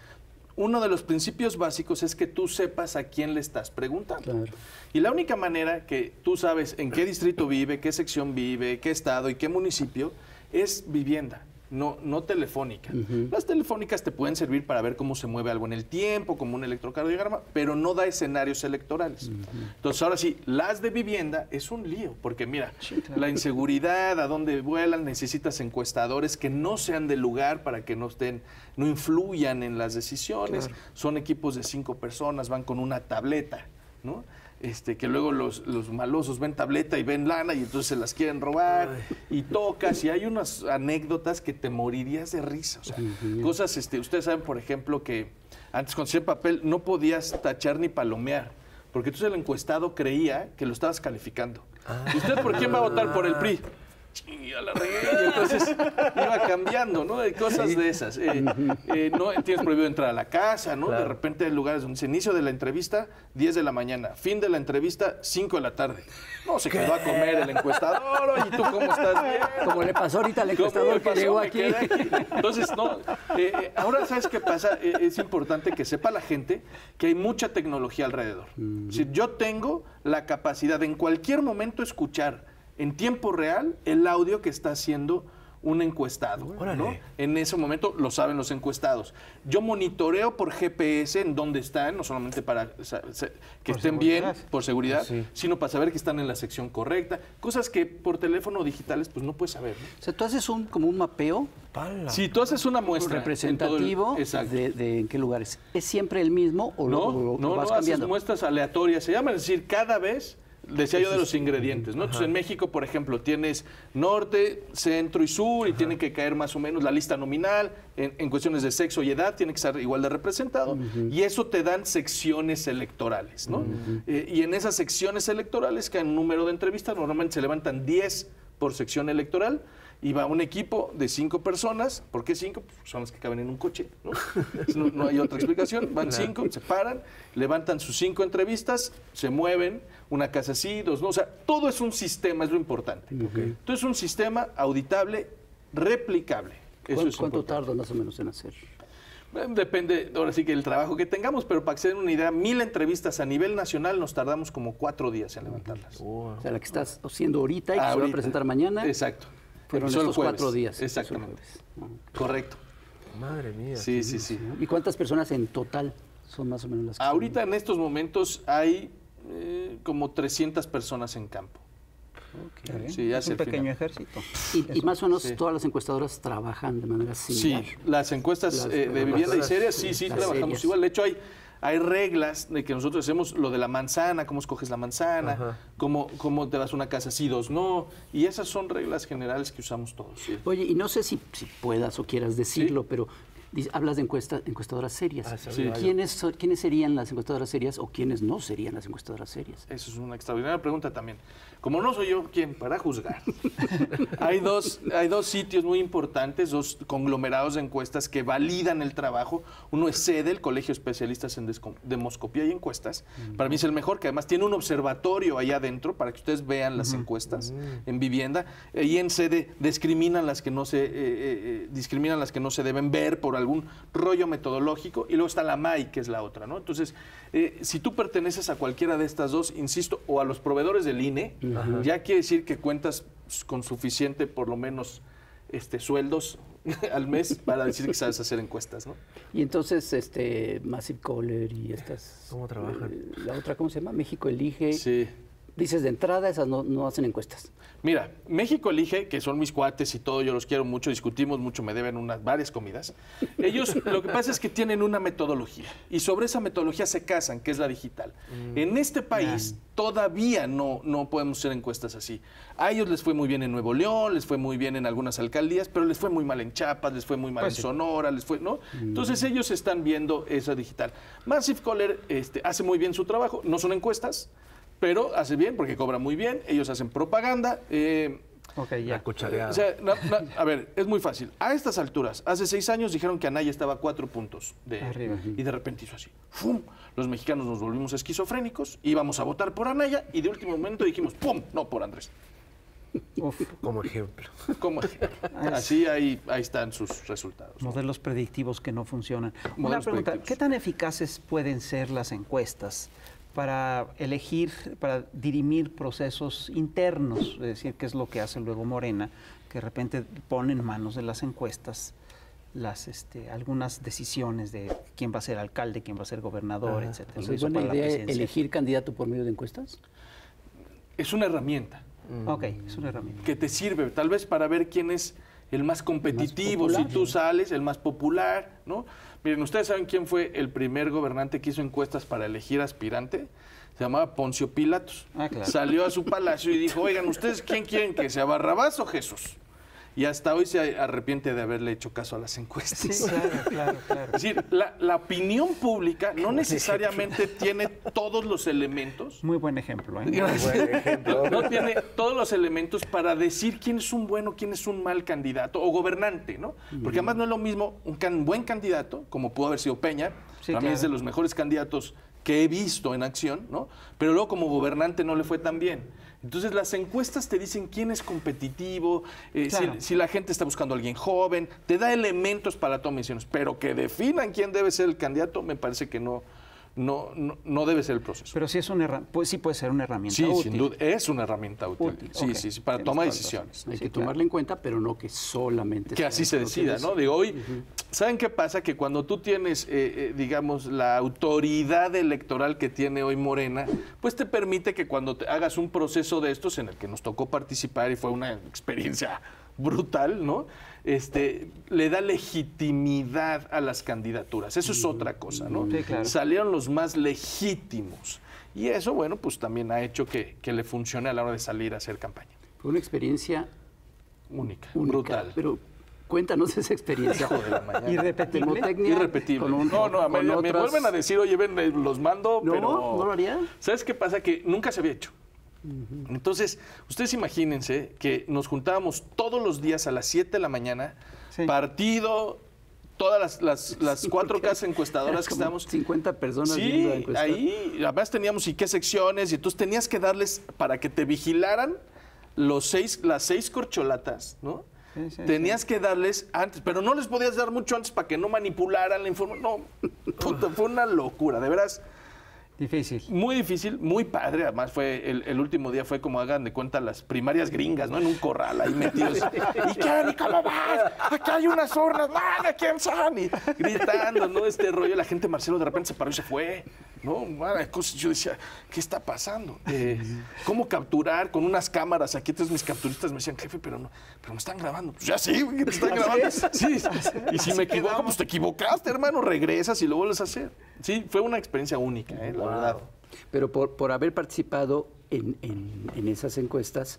D: Uno de los principios básicos es que tú sepas a quién le estás preguntando.
B: Claro.
D: Y la única manera que tú sabes en qué distrito vive, qué sección vive, qué estado y qué municipio, es vivienda. No, no telefónica. Las telefónicas te pueden servir para ver cómo se mueve algo en el tiempo, como un electrocardiograma, pero no da escenarios electorales. Entonces, ahora sí, las de vivienda es un lío, porque mira, la inseguridad, a dónde vuelan, necesitas encuestadores que no sean del lugar para que no estén, no influyan en las decisiones. Son equipos de cinco personas, van con una tableta, ¿no? Este, que luego los, los malosos ven tableta y ven lana y entonces se las quieren robar y tocas y hay unas anécdotas que te morirías de risa, o sea, cosas, este, ustedes saben por ejemplo que antes con ese papel no podías tachar ni palomear, porque entonces el encuestado creía que lo estabas calificando. ¿Y usted por quién va a votar? Por el P R I. Ching, ya la regué. Y entonces iba cambiando, ¿no? Hay cosas de esas. Eh, eh, no tienes prohibido entrar a la casa, ¿no? De repente hay lugares donde se inicio de la entrevista, diez de la mañana, fin de la entrevista, cinco de la tarde. No, se quedó a comer el encuestador. Oye, ¿tú cómo estás? Bien.
B: Como le pasó ahorita al
D: ¿Cómo
B: encuestador
D: me
B: que
D: pasó?
B: llegó
D: Me
B: aquí.
D: quedé aquí. Entonces, no, eh, eh, ahora ¿sabes qué pasa? Eh, es importante que sepa la gente que hay mucha tecnología alrededor. Es decir, yo tengo la capacidad de en cualquier momento escuchar en tiempo real el audio que está haciendo un encuestado, ¿no? En ese momento lo saben los encuestados. Yo monitoreo por G P S en dónde están, no solamente para o sea, se- que
A: Por
D: estén
A: seguridad.
D: bien, por seguridad, sino para saber que están en la sección correcta. Cosas que por teléfono digitales pues no puedes saber, ¿no?
B: O sea, tú haces un, como un mapeo
D: Si tú haces una muestra en todo el-
B: representativo
D: exacto.
B: de, de en qué lugares. ¿Es siempre el mismo o lo,
D: No,
B: o lo
D: no, no,
B: vas
D: haces
B: cambiando?
D: muestras aleatorias, se llaman, es decir, cada vez, decía yo de los ingredientes, ¿no? Entonces en México, por ejemplo, tienes norte, centro y sur, y tiene que caer más o menos la lista nominal, en, en cuestiones de sexo y edad, tiene que estar igual de representado, y eso te dan secciones electorales, ¿no? Eh, y en esas secciones electorales cae un número de entrevistas, normalmente se levantan diez por sección electoral, y va un equipo de cinco personas. ¿Por qué cinco? Pues son las que caben en un coche, ¿no? No, no hay otra explicación. Van cinco, se paran, levantan sus cinco entrevistas, se mueven, una casa sí, dos no. O sea, todo es un sistema, es lo importante. Entonces, un sistema auditable, replicable. Eso
B: ¿Cuánto,
D: es
B: cuánto
D: importante.
B: tarda más o menos en hacer?
D: Eh, Depende, ahora sí que el trabajo que tengamos, pero para que se den una idea, mil entrevistas a nivel nacional nos tardamos como cuatro días en levantarlas.
B: O sea, la que estás haciendo ahorita y que se va a
D: Ahorita.
B: presentar mañana.
D: Exacto.
B: Fueron
D: Empezó el
B: estos
D: jueves.
B: cuatro días.
D: Exactamente.
B: Esos
D: Correcto.
C: Madre mía.
D: Sí, sí, sí.
B: jueves. ¿Y cuántas personas en total son más o menos las que
D: Ahorita en estos momentos hay eh, como trescientas personas en campo.
A: Está bien.
D: Sí, ya
A: es
D: hacia
A: un
D: el
A: pequeño
D: final.
A: ejército.
B: Y, y más o menos
D: Sí.
B: todas las encuestadoras trabajan de manera
D: Sí,
B: similar.
D: las encuestas
B: Las-
D: eh, de
B: las-
D: vivienda y
B: las-
D: serias, sí, sí,
B: las
D: trabajamos
B: serias.
D: igual. De hecho, hay, hay reglas de que nosotros hacemos lo de la manzana, cómo escoges la manzana, cómo, cómo te das una casa sí, dos no, y esas son reglas generales que usamos todos. ¿Sí?
B: Oye, y no sé si, si puedas o quieras decirlo,
D: ¿Sí?
B: pero dice- hablas de encuesta, encuestadoras serias.
C: Ah, sí.
D: Sí.
B: ¿Quiénes, so- ¿Quiénes serían las encuestadoras serias o quiénes no serían las encuestadoras serias?
D: Eso es una extraordinaria pregunta también. Como no soy yo quien para juzgar, hay, dos, hay dos sitios muy importantes, dos conglomerados de encuestas que validan el trabajo. Uno es SEDE, el Colegio de Especialistas en Desco- Demoscopía y Encuestas. Para mí es el mejor, que además tiene un observatorio allá adentro para que ustedes vean las encuestas en vivienda. Y en SEDE discriminan las que no se, eh, eh, discriminan las que no se deben ver por algún rollo metodológico. Y luego está la M A I, que es la otra, ¿no? Entonces, eh, si tú perteneces a cualquiera de estas dos, insisto, o a los proveedores del I N E,
C: Ajá.
D: ya quiere decir que cuentas con suficiente, por lo menos, este, sueldos al mes para decir que sabes hacer encuestas, ¿no?
B: Y entonces, este, Massive Caller y estas...
C: ¿Cómo trabajan?
B: eh, la otra, ¿cómo se llama? México Elige.
D: Sí.
B: Dices de entrada, esas no, no hacen encuestas.
D: Mira, México Elige, que son mis cuates y todo, yo los quiero mucho, discutimos mucho, me deben unas varias comidas. Ellos, lo que pasa es que tienen una metodología y sobre esa metodología se casan, que es la digital. En este país todavía no, no podemos hacer encuestas así. A ellos les fue muy bien en Nuevo León, les fue muy bien en algunas alcaldías, pero les fue muy mal en Chiapas, les fue muy mal
A: Pues
D: en
A: sí.
D: Sonora, les fue, ¿no? Entonces ellos están viendo esa digital. Massive Caller este, hace muy bien su trabajo, no son encuestas, pero hace bien porque cobra muy bien, ellos hacen propaganda. eh,
A: Ok,
C: La
A: ya.
C: cuchareada.
D: o sea, na- na- a ver, es muy fácil. A estas alturas, hace seis años dijeron que Anaya estaba a cuatro puntos de
A: Arriba.
D: y de repente hizo así. ¡Fum! Los mexicanos nos volvimos esquizofrénicos, íbamos a votar por Anaya y de último momento dijimos ¡pum! No, por Andrés.
A: Uf,
C: Como ejemplo.
D: ¿Cómo? Así ahí, ahí están sus resultados. ¿no?
A: modelos predictivos que no funcionan. Una
D: Modelos
A: pregunta,
D: predictivos.
A: ¿qué tan eficaces pueden ser las encuestas para elegir, para dirimir procesos internos? Es decir, qué es lo que hace luego Morena, que de repente pone en manos de las encuestas las, este, algunas decisiones de quién va a ser alcalde, quién va a ser gobernador,
C: Ajá.
A: etcétera.
B: O sea,
A: Lo
B: ¿es
A: hizo
B: buena
A: para la
B: idea
A: presidencia.
B: elegir candidato por medio de encuestas?
D: Es una herramienta
A: Ok, es una herramienta.
D: que te sirve tal vez para ver quién es el más competitivo, si
B: popular.
D: tú sales, el más popular, ¿no? Miren, ¿ustedes saben quién fue el primer gobernante que hizo encuestas para elegir aspirante? Se llamaba Poncio Pilatos.
A: Ah, claro.
D: Salió a su palacio y dijo, oigan, ¿ustedes quién quieren que sea, Barrabás o Jesús? Y hasta hoy se arrepiente de haberle hecho caso a las encuestas.
A: Sí, claro, claro, claro.
D: Es decir, la, la opinión pública no necesariamente tiene todos los elementos.
A: Muy buen ejemplo, ¿eh?
C: Buen ejemplo.
D: No tiene todos los elementos para decir quién es un bueno, quién es un mal candidato o gobernante, ¿no? Porque además no es lo mismo un can- buen candidato, como pudo haber sido Peña,
A: Sí,
D: para mí es
A: claro.
D: de los mejores candidatos que he visto en acción, ¿no? Pero luego como gobernante no le fue tan bien. Entonces las encuestas te dicen quién es competitivo, eh,
A: Claro.
D: si, si la gente está buscando a alguien joven, te da elementos para tomar decisiones, pero que definan quién debe ser el candidato, me parece que no, no, no, no debe ser el proceso.
A: Pero sí es una herra- pues sí puede ser una herramienta
D: Sí,
A: útil.
D: sin duda, es una herramienta útil.
A: Útil,
D: Sí,
A: ok.
D: sí, sí, para
A: Tienes
D: tomar
A: toda la razón.
D: decisiones.
B: Hay
A: Sí,
B: que
A: claro.
B: tomarla en cuenta, pero no que solamente...
D: Que
B: sea
D: así se
B: lo que
D: decida,
B: des-
D: ¿no? Digo, hoy, ¿saben qué pasa? Que cuando tú tienes, eh, eh, digamos, la autoridad electoral que tiene hoy Morena, pues te permite que cuando te hagas un proceso de estos, en el que nos tocó participar y fue una experiencia brutal, ¿no? Este, le da legitimidad a las candidaturas. Eso es otra cosa, ¿no?
A: Sí, claro.
D: Salieron los más legítimos. Y eso, bueno, pues también ha hecho que, que le funcione a la hora de salir a hacer campaña.
B: Fue una experiencia
D: Única,
B: única.
D: brutal.
B: Pero cuéntanos esa experiencia.
D: Hijo de la mañana.
A: Irrepetible.
B: Termotecnia,
D: Irrepetible.
B: con un-
D: no, no, a
B: con
D: mí- me
B: otras-
D: vuelven a decir, oye, ven, eh, los mando,
B: No,
D: pero...
B: ¿no lo haría?
D: ¿Sabes qué pasa? Que nunca se había hecho. Entonces, ustedes imagínense que nos juntábamos todos los días a las siete de la mañana,
A: Sí.
D: partido, todas las, las, las cuatro casas encuestadoras que
B: Como
D: estábamos...
B: cincuenta personas viendo la
D: Sí,
B: encuesta.
D: ahí, además teníamos y qué secciones, y entonces tenías que darles, para que te vigilaran, los seis, las seis corcholatas, ¿no?
A: Sí, sí,
D: Tenías que darles antes, pero no les podías dar mucho antes para que no manipularan la información. No, puta, fue una locura, de veras.
A: Difícil.
D: Muy difícil, muy padre. Además, fue el, el último día fue como hagan de cuenta las primarias gringas, ¿no? En un corral ahí metidos. ¿Y qué? ¿Y cómo vas? Aquí hay unas urnas, ¡man! ¿Quién son? Y gritando, ¿no? Este rollo. La gente, Marcelo, de repente se paró y se fue. ¿no? Bueno, cosas, yo decía, ¿qué está pasando? Eh, ¿Cómo capturar con unas cámaras? Aquí entonces mis capturistas me decían, jefe, pero no, pero me están grabando. Pues ya sí, güey, que te están grabando. Sí, y si me equivoco, pues te equivocaste, hermano, regresas y lo vuelves a hacer. Sí, fue una experiencia única, eh, la
C: Wow.
D: verdad.
B: Pero por, por haber participado en, en- en esas encuestas,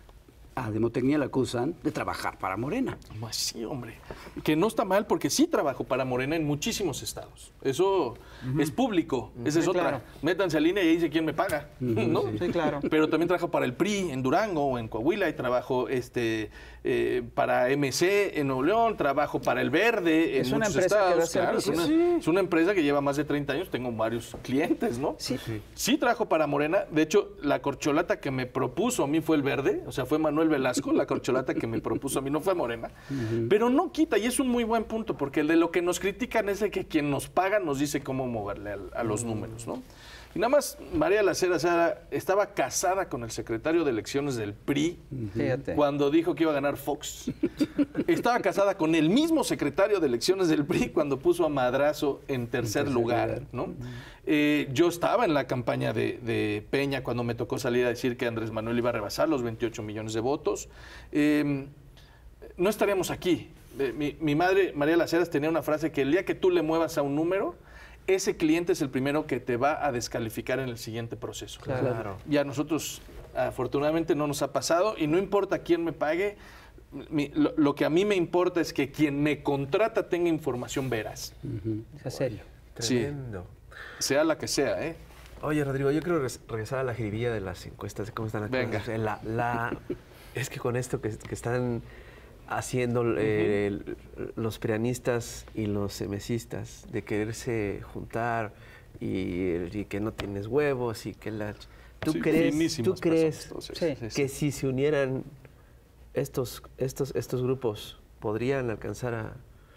B: a Demotecnia la acusan de trabajar para Morena.
D: ¿Cómo así, hombre? Que no está mal porque sí trabajo para Morena en muchísimos estados. Eso es público. Esa es
A: Sí,
D: otra.
A: claro.
D: Métanse a línea y ahí dice quién me paga. ¿no?
A: Sí, claro.
D: Pero también trabajo para el P R I en Durango o en Coahuila y trabajo este, eh, para M C en Nuevo León, trabajo para el Verde en
A: Es una
D: muchos
A: empresa que da
D: estados. Claro, es, una,
A: servicios.
D: es una empresa que lleva más de treinta años. Tengo varios clientes, ¿no?
A: Sí.
D: Sí trabajo para Morena. De hecho, la corcholata que me propuso a mí fue el Verde. O sea, fue Manuel Velasco, la corcholata que me propuso a mí no fue Morena. Pero no quita, y es un muy buen punto, porque el de lo que nos critican es de que quien nos paga nos dice cómo moverle al- a, los números, ¿no? Y nada más, María Lacera Sara estaba casada con el secretario de elecciones del P R I
A: Fíjate.
D: cuando dijo que iba a ganar Fox. Estaba casada con el mismo secretario de elecciones del P R I cuando puso a Madrazo en tercer lugar, ¿no? Eh, yo estaba en la campaña de, de Peña cuando me tocó salir a decir que Andrés Manuel iba a rebasar los veintiocho millones de votos. Eh, no estaríamos aquí. Eh, mi, mi madre, María Las Heras, tenía una frase que el día que tú le muevas a un número, ese cliente es el primero que te va a descalificar en el siguiente proceso.
C: Claro.
D: Y a nosotros, afortunadamente, no nos ha pasado y no importa quién me pague, mi- lo, lo que a mí me importa es que quien me contrata tenga información veraz,
A: Es serio.
D: Sí.
C: Tremendo.
D: sea la que sea, ¿eh?
C: Oye, Rodrigo, yo quiero res- regresar a la jiribilla de las encuestas, de cómo están las
D: Venga.
C: cosas. La, la- es que con esto que, que están haciendo eh, el- los prianistas y los emesistas de quererse juntar y, y que no tienes huevos y que la... ¿Tú
D: Sí,
C: crees,
D: finísimas
C: ¿tú crees
D: personas, todos
A: Sí.
D: esos,
C: que si se unieran estos, estos, estos grupos podrían alcanzar a,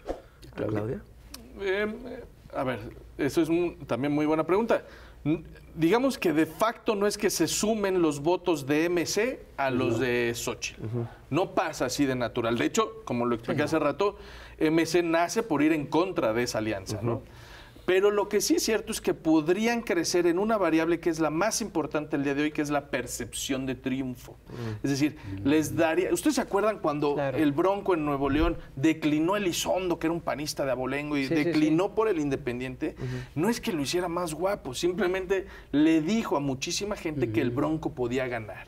C: a Claudia?
D: Eh, eh, a ver, eso es un- también muy buena pregunta. N- Digamos que de facto no es que se sumen los votos de M C a los de Xochitl. No pasa así de natural. De hecho, como lo expliqué hace rato, M C nace por ir en contra de esa alianza, ¿no? Pero lo que sí es cierto es que podrían crecer en una variable que es la más importante el día de hoy, que es la percepción de triunfo. Es decir, les daría... ¿Ustedes se acuerdan cuando
A: Claro.
D: el Bronco en Nuevo León declinó Elizondo, que era un panista de abolengo, y
A: Sí, sí,
D: declinó por el Independiente? No es que lo hiciera más guapo, simplemente le dijo a muchísima gente que el Bronco podía ganar.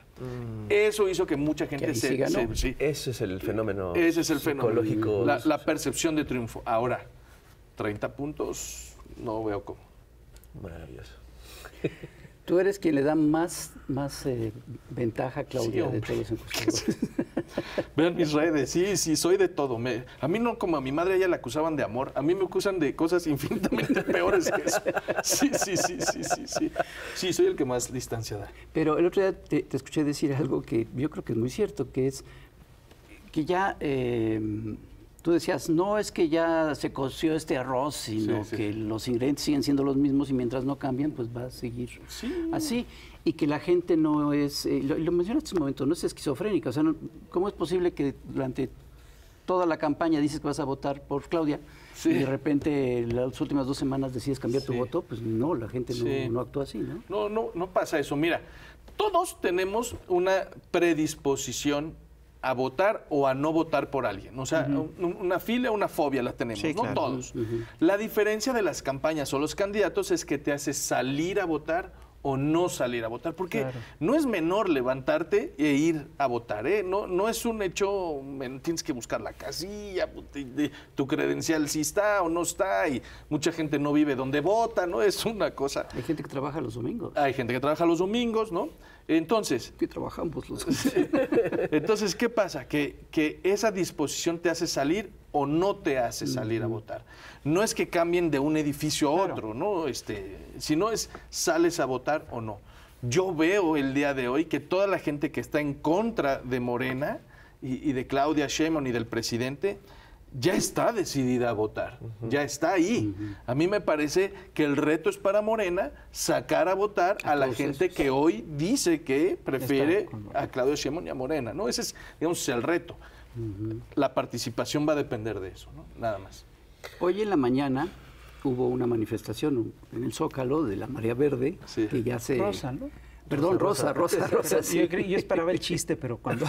D: Eso hizo que mucha gente
B: ahí
D: se...
B: sí ganó.
D: se- sí.
C: Eso es el fenómeno
D: Ese es el fenómeno.
C: psicológico.
D: La, la percepción de triunfo. Ahora, treinta puntos, no veo cómo.
C: Maravilloso.
B: Tú eres quien le da más, más eh, ventaja a
D: Sí,
B: Claudia de
D: hombre.
B: todos los encuestadores.
D: Vean mis redes, sí, sí, soy de todo. Me- a mí no, como a mi madre, a ella la acusaban de amor. A mí me acusan de cosas infinitamente peores que eso. Sí, sí, sí, sí, sí, sí. Sí, soy el que más distancia da.
B: Pero el otro día te, te escuché decir algo que yo creo que es muy cierto, que es que ya eh, tú decías, no es que ya se coció este arroz, sino
D: Sí, sí.
B: que los ingredientes siguen siendo los mismos y mientras no cambian, pues va a seguir así. Y que la gente no es, eh, lo, lo mencionaste hace un momento, no es esquizofrénica. O sea, no- ¿cómo es posible que durante toda la campaña dices que vas a votar por Claudia
D: Sí.
B: y de repente las últimas dos semanas decides cambiar tu
D: Sí.
B: voto? Pues no, la gente no,
D: Sí.
B: no actúa así, ¿no?
D: No, no, no pasa eso. Mira, todos tenemos una predisposición a votar o a no votar por alguien. O sea, un- una filia, una fobia la tenemos,
A: Sí,
D: ¿no?
A: claro.
D: Todos. La diferencia de las campañas o los candidatos es que te hace salir a votar o no salir a votar, porque
A: Claro.
D: no es menor levantarte e ir a votar, ¿eh? No, no es un hecho, men- tienes que buscar la casilla, de- de- tu credencial si está o no está, y mucha gente no vive donde vota, ¿no? Es una cosa.
B: Hay gente que trabaja los domingos.
D: Hay gente que trabaja los domingos, ¿no? Entonces,
B: Que trabajamos los
D: entonces ¿qué pasa? Que, que esa disposición te hace salir o no te hace salir a votar. No es que cambien de un edificio a
A: Claro.
D: otro, ¿no? Este, sino es sales a votar o no. Yo veo el día de hoy que toda la gente que está en contra de Morena y, y de Claudia Sheinbaum y del presidente ya está decidida a votar, ya está ahí. A mí me parece que el reto es para Morena sacar a votar a, la
B: todos
D: gente
B: esos.
D: que hoy dice que prefiere
A: Está con Morena.
D: a Claudia Sheinbaum y a Morena, ¿no? Ese es, digamos, el reto. La participación va a depender de eso, ¿no? Nada más.
B: Hoy en la mañana hubo una manifestación en el Zócalo de la Marea Verde,
D: Sí.
B: que ya se...
A: Rosa, ¿no?
B: Perdón, Rosa, Rosa, Rosa,
A: Pero
B: sí.
A: yo, cre- yo esperaba el chiste, pero cuando...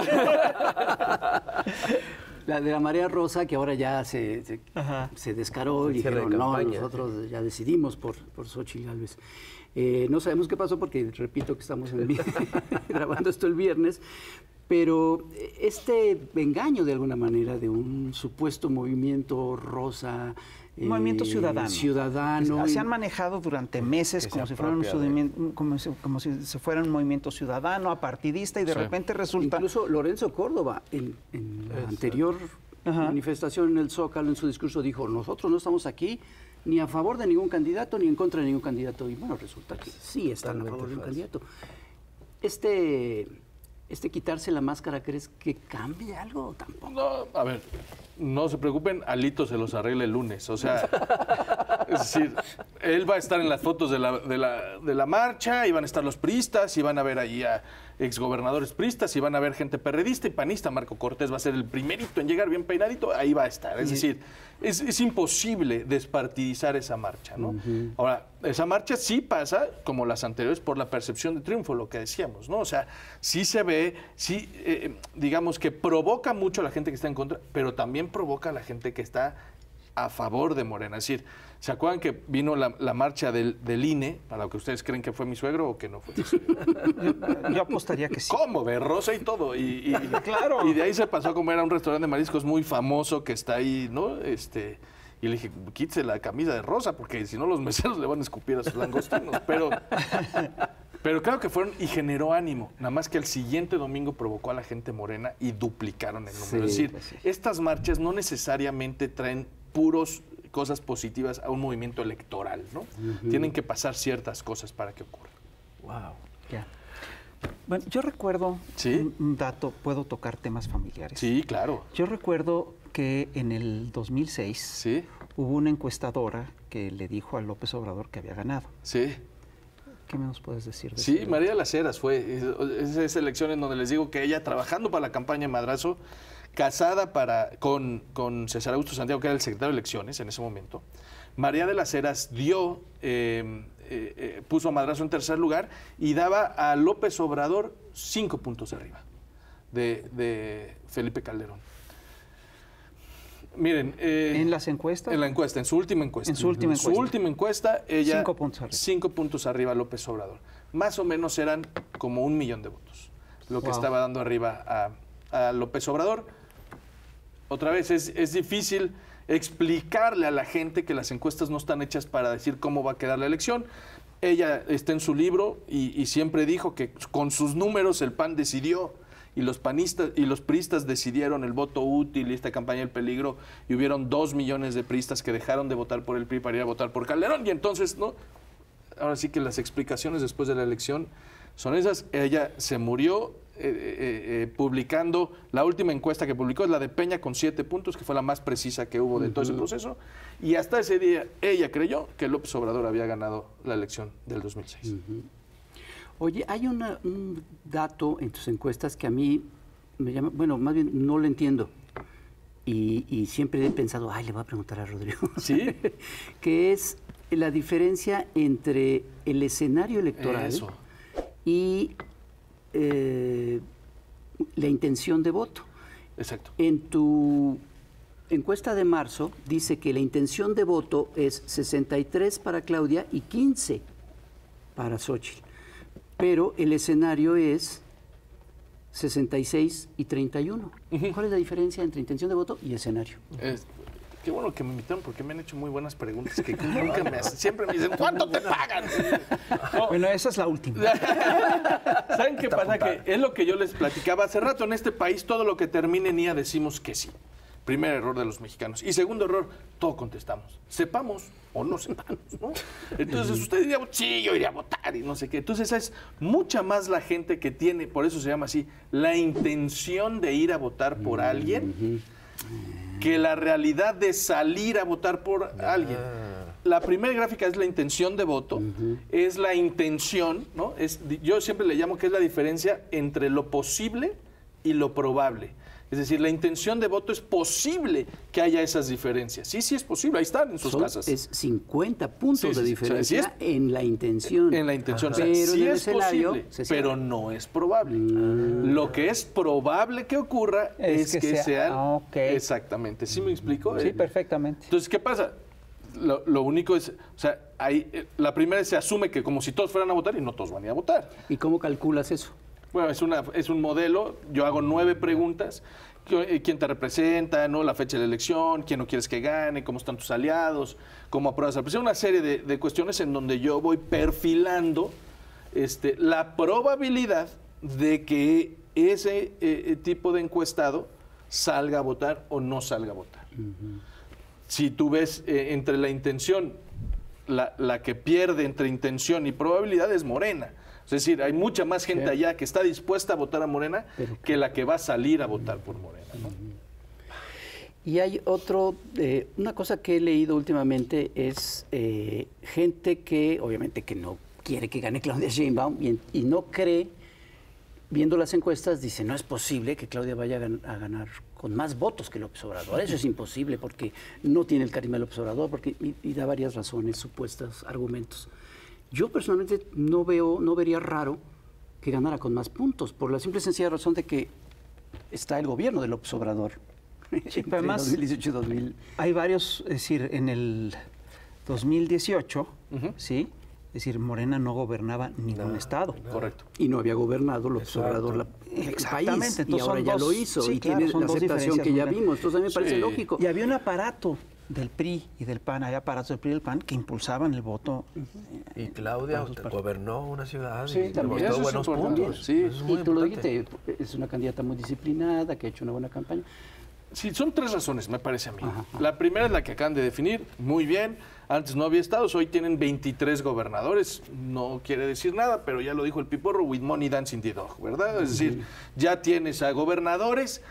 B: La de la Marea Rosa, que ahora ya se, se,
A: Ajá.
B: se descaró y
C: Cierre de
B: dijeron, no,
C: campaña.
B: nosotros ya decidimos por, por Xóchitl Gálvez. Eh, no sabemos qué pasó porque, repito, que estamos en el vi- grabando esto el viernes, pero este engaño de alguna manera de un supuesto movimiento rosa...
A: Un movimiento
B: eh,
A: ciudadano.
B: Ciudadano.
A: Se han manejado durante meses
C: Que
A: como
C: se
A: si, fueran un
C: apropia de-
A: sudimi- como, si, como si se fuera un movimiento ciudadano, apartidista, y de
D: Sí.
A: repente resulta...
B: Incluso Lorenzo Córdoba, en, en la
C: Exacto.
B: anterior
A: Ajá.
B: manifestación en el Zócalo, en su discurso dijo, nosotros no estamos aquí ni a favor de ningún candidato ni en contra de ningún candidato. Y bueno, resulta que sí están a
C: Totalmente
B: favor de un
C: falso.
B: candidato. Este, este quitarse la máscara, ¿crees que cambie algo? Tampoco.
D: No, a ver, no se preocupen, Alito se los arregla el lunes. O sea, es decir, él va a estar en las fotos de la, de la, de la marcha, y van a estar los priistas, y van a ver allí a exgobernadores priistas, y van a ver gente perredista y panista. Marco Cortés va a ser el primerito en llegar bien peinadito, ahí va a estar. Es decir, es, es imposible despartidizar esa marcha, ¿no? Ahora, esa marcha sí pasa, como las anteriores, por la percepción de triunfo, lo que decíamos, ¿no? O sea, sí se ve, sí, eh, digamos que provoca mucho a la gente que está en contra, pero también provoca a la gente que está a favor de Morena. Es decir, ¿se acuerdan que vino la, la marcha del, del I N E, para lo que ustedes creen que fue mi suegro o que no fue mi suegro?
A: Yo, yo apostaría que sí.
D: ¿Cómo? De rosa y todo. Y, y-
A: Claro.
D: y de ahí se pasó a comer a un restaurante de mariscos muy famoso que está ahí, ¿no? Este, y le dije, quítese la camisa de rosa, porque si no los meseros le van a escupir a sus langostinos. Pero, pero claro que fueron y generó ánimo. Nada más que el siguiente domingo provocó a la gente morena y duplicaron el número.
B: Sí,
D: es decir,
B: pues sí.
D: estas marchas no necesariamente traen puros cosas positivas a un movimiento electoral, ¿no? Tienen que pasar ciertas cosas para que ocurra.
C: Wow.
A: Ya. Bueno, yo recuerdo
D: Sí.
A: un, un dato, puedo tocar temas familiares.
D: Sí, claro.
A: Yo recuerdo que en el dos mil seis
D: Sí,
A: hubo una encuestadora que le dijo a López Obrador que había ganado.
D: sí.
A: ¿Qué me nos puedes decir de
D: Sí,
A: eso?
D: María Las Heras fue. Es- Esa elección en donde les digo que ella, trabajando para la campaña de Madrazo, casada para, con, con César Augusto Santiago, que era el secretario de elecciones en ese momento, María de las Heras dio, eh, eh, eh, puso a Madrazo en tercer lugar y daba a López Obrador cinco puntos arriba de, de Felipe Calderón. Miren, eh,
A: ¿En las encuestas?
D: en la encuesta, en su última encuesta.
A: En su última
D: Su
A: encuesta.
D: última encuesta, ella...
A: Cinco puntos arriba.
D: Cinco puntos arriba López Obrador. Más o menos eran como un millón de votos, lo que
A: Wow.
D: estaba dando arriba a, a López Obrador. Otra vez, es, es difícil explicarle a la gente que las encuestas no están hechas para decir cómo va a quedar la elección. Ella está en su libro y, y siempre dijo que con sus números el P A N decidió, y los panistas y los priistas decidieron el voto útil y esta campaña del peligro, y hubieron dos millones de priistas que dejaron de votar por el P R I para ir a votar por Calderón. Y entonces, ¿no? Ahora sí que las explicaciones después de la elección son esas. Ella se murió eh, eh, eh, publicando, la última encuesta que publicó es la de Peña con siete puntos, que fue la más precisa que hubo de todo ese proceso, y hasta ese día ella creyó que López Obrador había ganado la elección del dos mil seis.
B: Oye, hay una- un dato en tus encuestas que a mí me llama, bueno, más bien no lo entiendo. Y, y siempre he pensado, ay, le voy a preguntar a Rodrigo.
D: ¿Sí?
B: Que es la diferencia entre el escenario electoral
D: Eso.
B: y eh, la intención de voto.
D: Exacto.
B: En tu encuesta de marzo dice que la intención de voto es sesenta y tres para Claudia y quince para Xóchitl. Pero el escenario es sesenta y seis y treinta y uno. ¿Cuál es la diferencia entre intención de voto y escenario?
D: Es- qué bueno que me invitaron porque me han hecho muy buenas preguntas que nunca me hacen. Siempre me dicen, ¿cuánto te pagan? No,
A: Bueno, esa es la última.
D: ¿saben qué pasa? Que es lo que yo les platicaba hace rato. En este país, todo lo que termine en I A decimos que sí. Primer error de los mexicanos. Y segundo error, todo contestamos. Sepamos o no sepamos, ¿no? Entonces, usted diría, sí, yo iría a votar y no sé qué. Entonces, es mucha más la gente que tiene, por eso se llama así, la intención de ir a votar por alguien que la realidad de salir a votar por alguien. La primera gráfica es la intención de voto, es la intención, ¿no? Es, yo siempre le llamo que es la diferencia entre lo posible y lo probable. Es decir, la intención de voto es posible que haya esas diferencias. Sí, sí es posible, ahí están en sus
B: Son,
D: casas.
B: Es cincuenta puntos
D: Sí, sí,
B: de
D: sí.
B: diferencia
D: O sea, sí es-
B: en la intención.
D: En la intención,
B: Ajá.
D: o sea,
B: Pero
D: sí
B: en el
D: es
B: escenario
D: posible,
B: se cierra.
D: pero no es probable.
B: Mm.
D: Lo que es probable que ocurra es,
A: Es que
D: que,
A: sea-
D: sean...
A: ah, ok.
D: Exactamente, ¿sí me explico?
A: Sí,
D: Eh,
A: perfectamente.
D: Entonces, ¿qué pasa? Lo, lo único es, o sea, hay, eh, la primera se asume que como si todos fueran a votar y no todos van a ir a votar.
B: ¿Y cómo calculas eso?
D: Bueno, es, una, es un modelo, yo hago nueve preguntas, ¿Qui- eh, quién te representa, no, la fecha de la elección, quién no quieres que gane, cómo están tus aliados, cómo apruebas la presión, una serie de, de cuestiones en donde yo voy perfilando este, la probabilidad de que ese eh, tipo de encuestado salga a votar o no salga a votar. Si tú ves eh, entre la intención, la, la que pierde entre intención y probabilidad es Morena. Es decir, hay mucha más gente
B: Sí.
D: allá que está dispuesta a votar a Morena
B: Pero
D: que la que va a salir a votar por Morena, ¿no?
B: Y hay otro, eh, una cosa que he leído últimamente es eh, gente que, obviamente, que no quiere que gane Claudia Sheinbaum y, en- y no cree, viendo las encuestas, dice, no es posible que Claudia vaya a, gan- a ganar con más votos que López Obrador. Eso es imposible porque no tiene el carisma de López Obrador, porque, y, y da varias razones, supuestos argumentos. Yo personalmente no veo, no vería raro que ganara con más puntos, por la simple y sencilla razón de que está el gobierno de López Obrador.
A: Sí,
B: Entre
A: pero además-
B: dos mil dieciocho y dos mil.
A: Hay varios, es decir, en el dos mil dieciocho,
D: Ujú.
A: ¿sí? Es decir, Morena no gobernaba ningún estado.
D: Correcto.
B: Y no había gobernado López
C: Exacto.
B: Obrador la, el
A: Exactamente,
B: país. Y
A: entonces
B: ahora
A: son
B: ya
A: dos-
B: lo hizo
A: sí,
B: y
A: claro,
B: tiene
A: son
B: la
A: dos
B: aceptación
A: diferencias
B: que
A: muy
B: ya
A: grandes.
B: vimos. Entonces a mí me parece
D: Sí.
B: lógico.
A: Y había un aparato del P R I y del P A N, hay aparatos del P R I y del P A N que impulsaban el voto.
C: Y Claudia
A: Vamos para-
C: gobernó una ciudad
B: Sí,
C: y
B: también.
C: demostró
D: Eso es
C: buenos
D: importante,
C: puntos.
D: sí.
C: Eso es muy
B: Y tú lo
C: importante.
B: dijiste, es una candidata muy disciplinada, que ha hecho una buena campaña.
D: Sí, son tres razones, me parece a mí.
B: Ajá.
D: La primera es la que acaban de definir, muy bien. Antes no había estados, hoy tienen veintitrés gobernadores. No quiere decir nada, pero ya lo dijo el Piporro, with money dancing the dog, ¿verdad? Es decir, ya tienes a gobernadores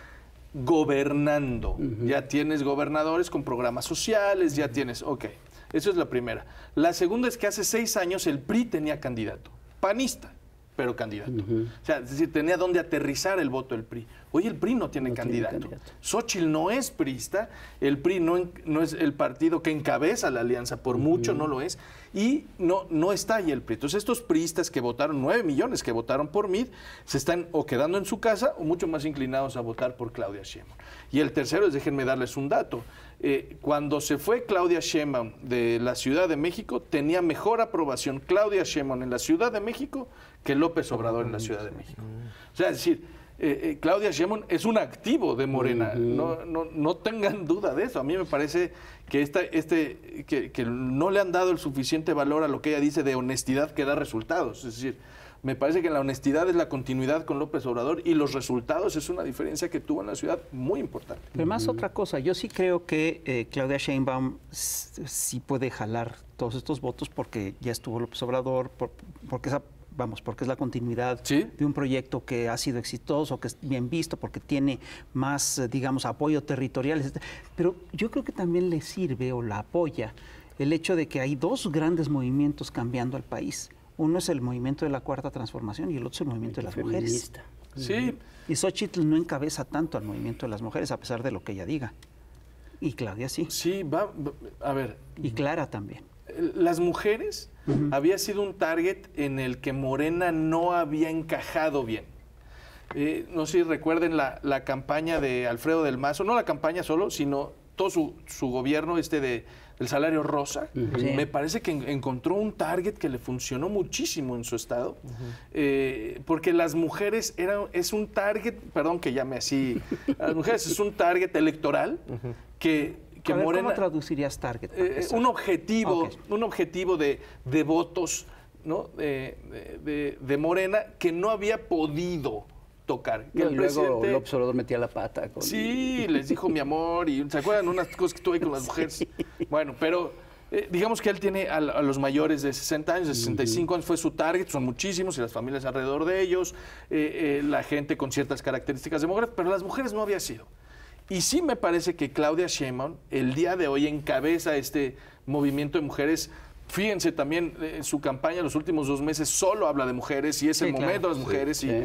D: gobernando, ya tienes gobernadores con programas sociales, ya tienes, ok, eso es la primera. La segunda es que hace seis años el P R I tenía candidato, panista, pero candidato. O sea, es decir, tenía donde aterrizar el voto del P R I. Hoy el P R I no tiene
B: No tiene
D: candidato.
B: candidato.
D: Xóchitl no es priista, el P R I no, en- no es el partido que encabeza la alianza, por mucho no lo es, y no, no está ahí el P R I. Entonces estos priistas que votaron, nueve millones que votaron por M I D, se están o quedando en su casa o mucho más inclinados a votar por Claudia Sheinbaum. Y el tercero es, déjenme darles un dato, eh, cuando se fue Claudia Sheinbaum de la Ciudad de México, tenía mejor aprobación Claudia Sheinbaum en la Ciudad de México que López Obrador en la Ciudad de México. O sea, es decir, eh, eh, Claudia Sheinbaum es un activo de Morena, no, no, no tengan duda de eso. A mí me parece que, esta, este, que, que no le han dado el suficiente valor a lo que ella dice de honestidad que da resultados. Es decir, me parece que la honestidad es la continuidad con López Obrador y los resultados es una diferencia que tuvo en la ciudad muy importante.
A: Pero más otra cosa, yo sí creo que eh, Claudia Sheinbaum s- sí puede jalar todos estos votos porque ya estuvo López Obrador, por- porque esa, vamos, porque es la continuidad
D: Sí.
A: de un proyecto que ha sido exitoso, que es bien visto, porque tiene más, eh, digamos, apoyo territorial, etcétera. Pero yo creo que también le sirve o la apoya el hecho de que hay dos grandes movimientos cambiando al país. Uno es el movimiento de la Cuarta Transformación y el otro es el movimiento de las mujeres.
B: Feminista.
D: Sí,
A: Y Xóchitl no encabeza tanto al movimiento de las mujeres, a pesar de lo que ella diga. Y Claudia sí.
D: sí, va, va- a ver,
A: Y Clara también.
D: las mujeres había sido un target en el que Morena no había encajado bien. Eh, no sé si recuerden la, la campaña de Alfredo del Mazo, no la campaña solo, sino todo su, su gobierno este de, del salario rosa.
A: Sí.
D: Me parece que en- encontró un target que le funcionó muchísimo en su estado, eh, porque las mujeres eran, es un target, perdón que llame así, las mujeres es un target electoral que, que
A: A ver,
D: Morena...
A: ¿cómo traducirías target? para
D: Eh,
A: empezar?
D: un objetivo,
A: Ok.
D: un objetivo de, de votos, ¿no? de, de- de- de Morena que no había podido tocar. Que
B: No,
D: el
B: y luego
D: presidente-
B: López Obrador metía la pata. Con...
D: Sí, les dijo mi amor y ¿se acuerdan unas cosas que tuve con las mujeres? Bueno, pero eh, digamos que él tiene a, a los mayores de sesenta años, de sesenta y cinco años, fue su target, son muchísimos y las familias alrededor de ellos, eh, eh, la gente con ciertas características demográficas, pero las mujeres no había sido. Y sí me parece que Claudia Sheinbaum el día de hoy encabeza este movimiento de mujeres. Fíjense también, eh, su campaña los últimos dos meses solo habla de mujeres y es
A: Sí,
D: el
A: claro.
D: momento de las
B: Sí,
D: mujeres. y,
B: sí.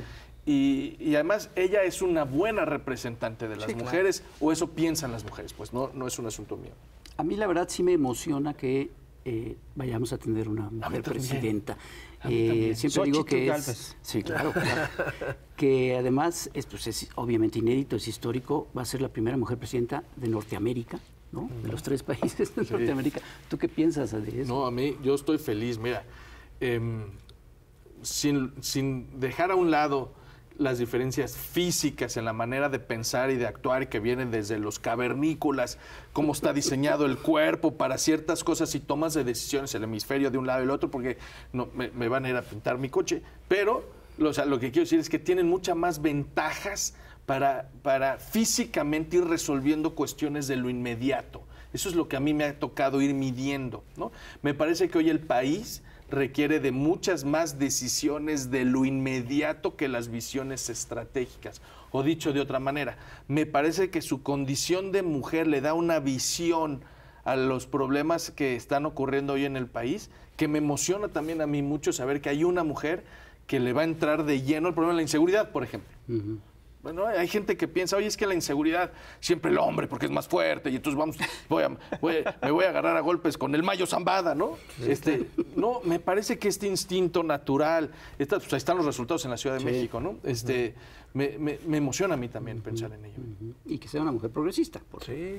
D: Y, y además ella es una buena representante de las
A: Sí, claro.
D: mujeres, o eso piensan las mujeres, pues no, no es un asunto mío.
B: A mí la verdad sí me emociona que eh, vayamos a tener una mujer
D: también.
B: presidenta.
D: A mí
B: Eh,
D: también.
B: siempre digo
A: Xóchitl
B: que
A: Gálvez.
B: es, sí, claro, claro. que además esto es obviamente inédito, es histórico, va a ser la primera mujer presidenta de Norteamérica, ¿no? De los tres países de Norteamérica. ¿Tú qué piensas de eso?
D: No, a mí, yo estoy feliz, mira, em, sin, sin dejar a un lado las diferencias físicas en la manera de pensar y de actuar que vienen desde los cavernícolas, cómo está diseñado el cuerpo para ciertas cosas y tomas de decisiones, el hemisferio de un lado y el otro, porque no, me, me van a ir a pintar mi coche, pero lo, o sea, lo que quiero decir es que tienen muchas más ventajas para, para físicamente ir resolviendo cuestiones de lo inmediato. Eso es lo que a mí me ha tocado ir midiendo, ¿no? Me parece que hoy el país requiere de muchas más decisiones de lo inmediato que las visiones estratégicas. O dicho de otra manera, me parece que su condición de mujer le da una visión a los problemas que están ocurriendo hoy en el país, que me emociona también a mí mucho saber que hay una mujer que le va a entrar de lleno el problema de la inseguridad, por ejemplo. Uh-huh. Bueno, hay gente que piensa, oye, es que la inseguridad, siempre el hombre, porque es más fuerte, y entonces vamos, voy a, voy a, me voy a agarrar a golpes con el Mayo Zambada, ¿no? Sí, este, no, me parece que este instinto natural, esta, pues ahí están los resultados en la Ciudad de sí. México, ¿no? Este, uh-huh. me, me, me emociona a mí también uh-huh. pensar en ello.
B: Uh-huh. Y que sea una mujer progresista. Por
D: sí.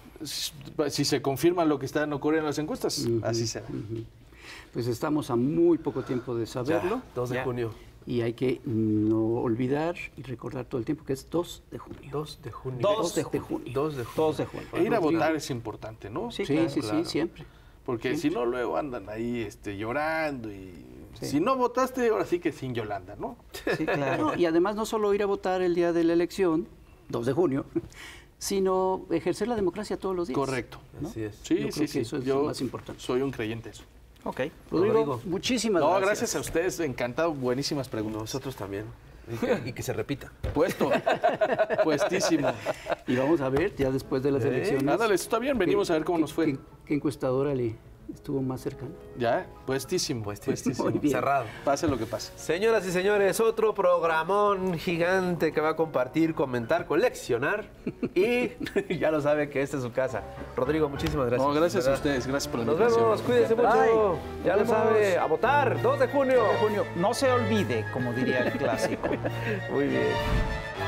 D: Si se confirma lo que están ocurriendo en las encuestas, uh-huh. así será. Uh-huh.
B: Pues estamos a muy poco tiempo de saberlo.
C: Ya, dos de junio.
B: Y hay que no olvidar y recordar todo el tiempo que es dos de junio.
C: dos de junio.
B: dos de junio.
C: dos de junio.
A: dos de junio.
D: E ir a votar es importante, ¿no?
B: Sí, sí, claro, sí, claro. sí, siempre.
D: Porque
B: siempre.
D: si no, luego andan ahí este, llorando y...
A: Sí.
D: Si no votaste, ahora sí que sin Yolanda, ¿no?
B: Sí, claro. No, y además no solo ir a votar el día de la elección, dos de junio, sino ejercer la democracia todos los días.
D: Correcto.
B: ¿no?
C: Así es.
D: Sí,
B: Yo
D: sí,
B: creo
D: sí.
B: que eso es
D: Yo
B: lo más importante.
D: Soy un creyente eso.
A: Ok.
B: Rodrigo,
C: Rodrigo.
B: muchísimas
D: no,
B: gracias.
D: gracias a ustedes, encantado, buenísimas preguntas.
C: Nosotros también. Y que, y que se repita.
D: Puesto, puestísimo.
B: Y vamos a ver, ya después de las
D: ¿Eh?
B: elecciones...
D: Ándale, está bien, venimos
B: ¿qué,
D: a ver cómo
B: qué,
D: nos fue.
B: ¿qué, qué encuestadora le estuvo más cercana?
D: Ya, puestísimo, puestísimo.
B: Muy bien.
C: Cerrado.
D: Pase lo que pase.
C: Señoras y señores, otro programón gigante que va a compartir, comentar, coleccionar y ya lo sabe que esta es su casa. Rodrigo, muchísimas gracias.
D: No, gracias
C: ¿verdad?
D: a ustedes, gracias por la
C: Nos
D: invitación.
C: vemos, cuídense mucho.
A: Bye.
C: Ya lo
A: Nos vemos.
C: sabe, a votar, dos de junio.
A: dos de junio. No se olvide, como diría el clásico.
C: Muy bien.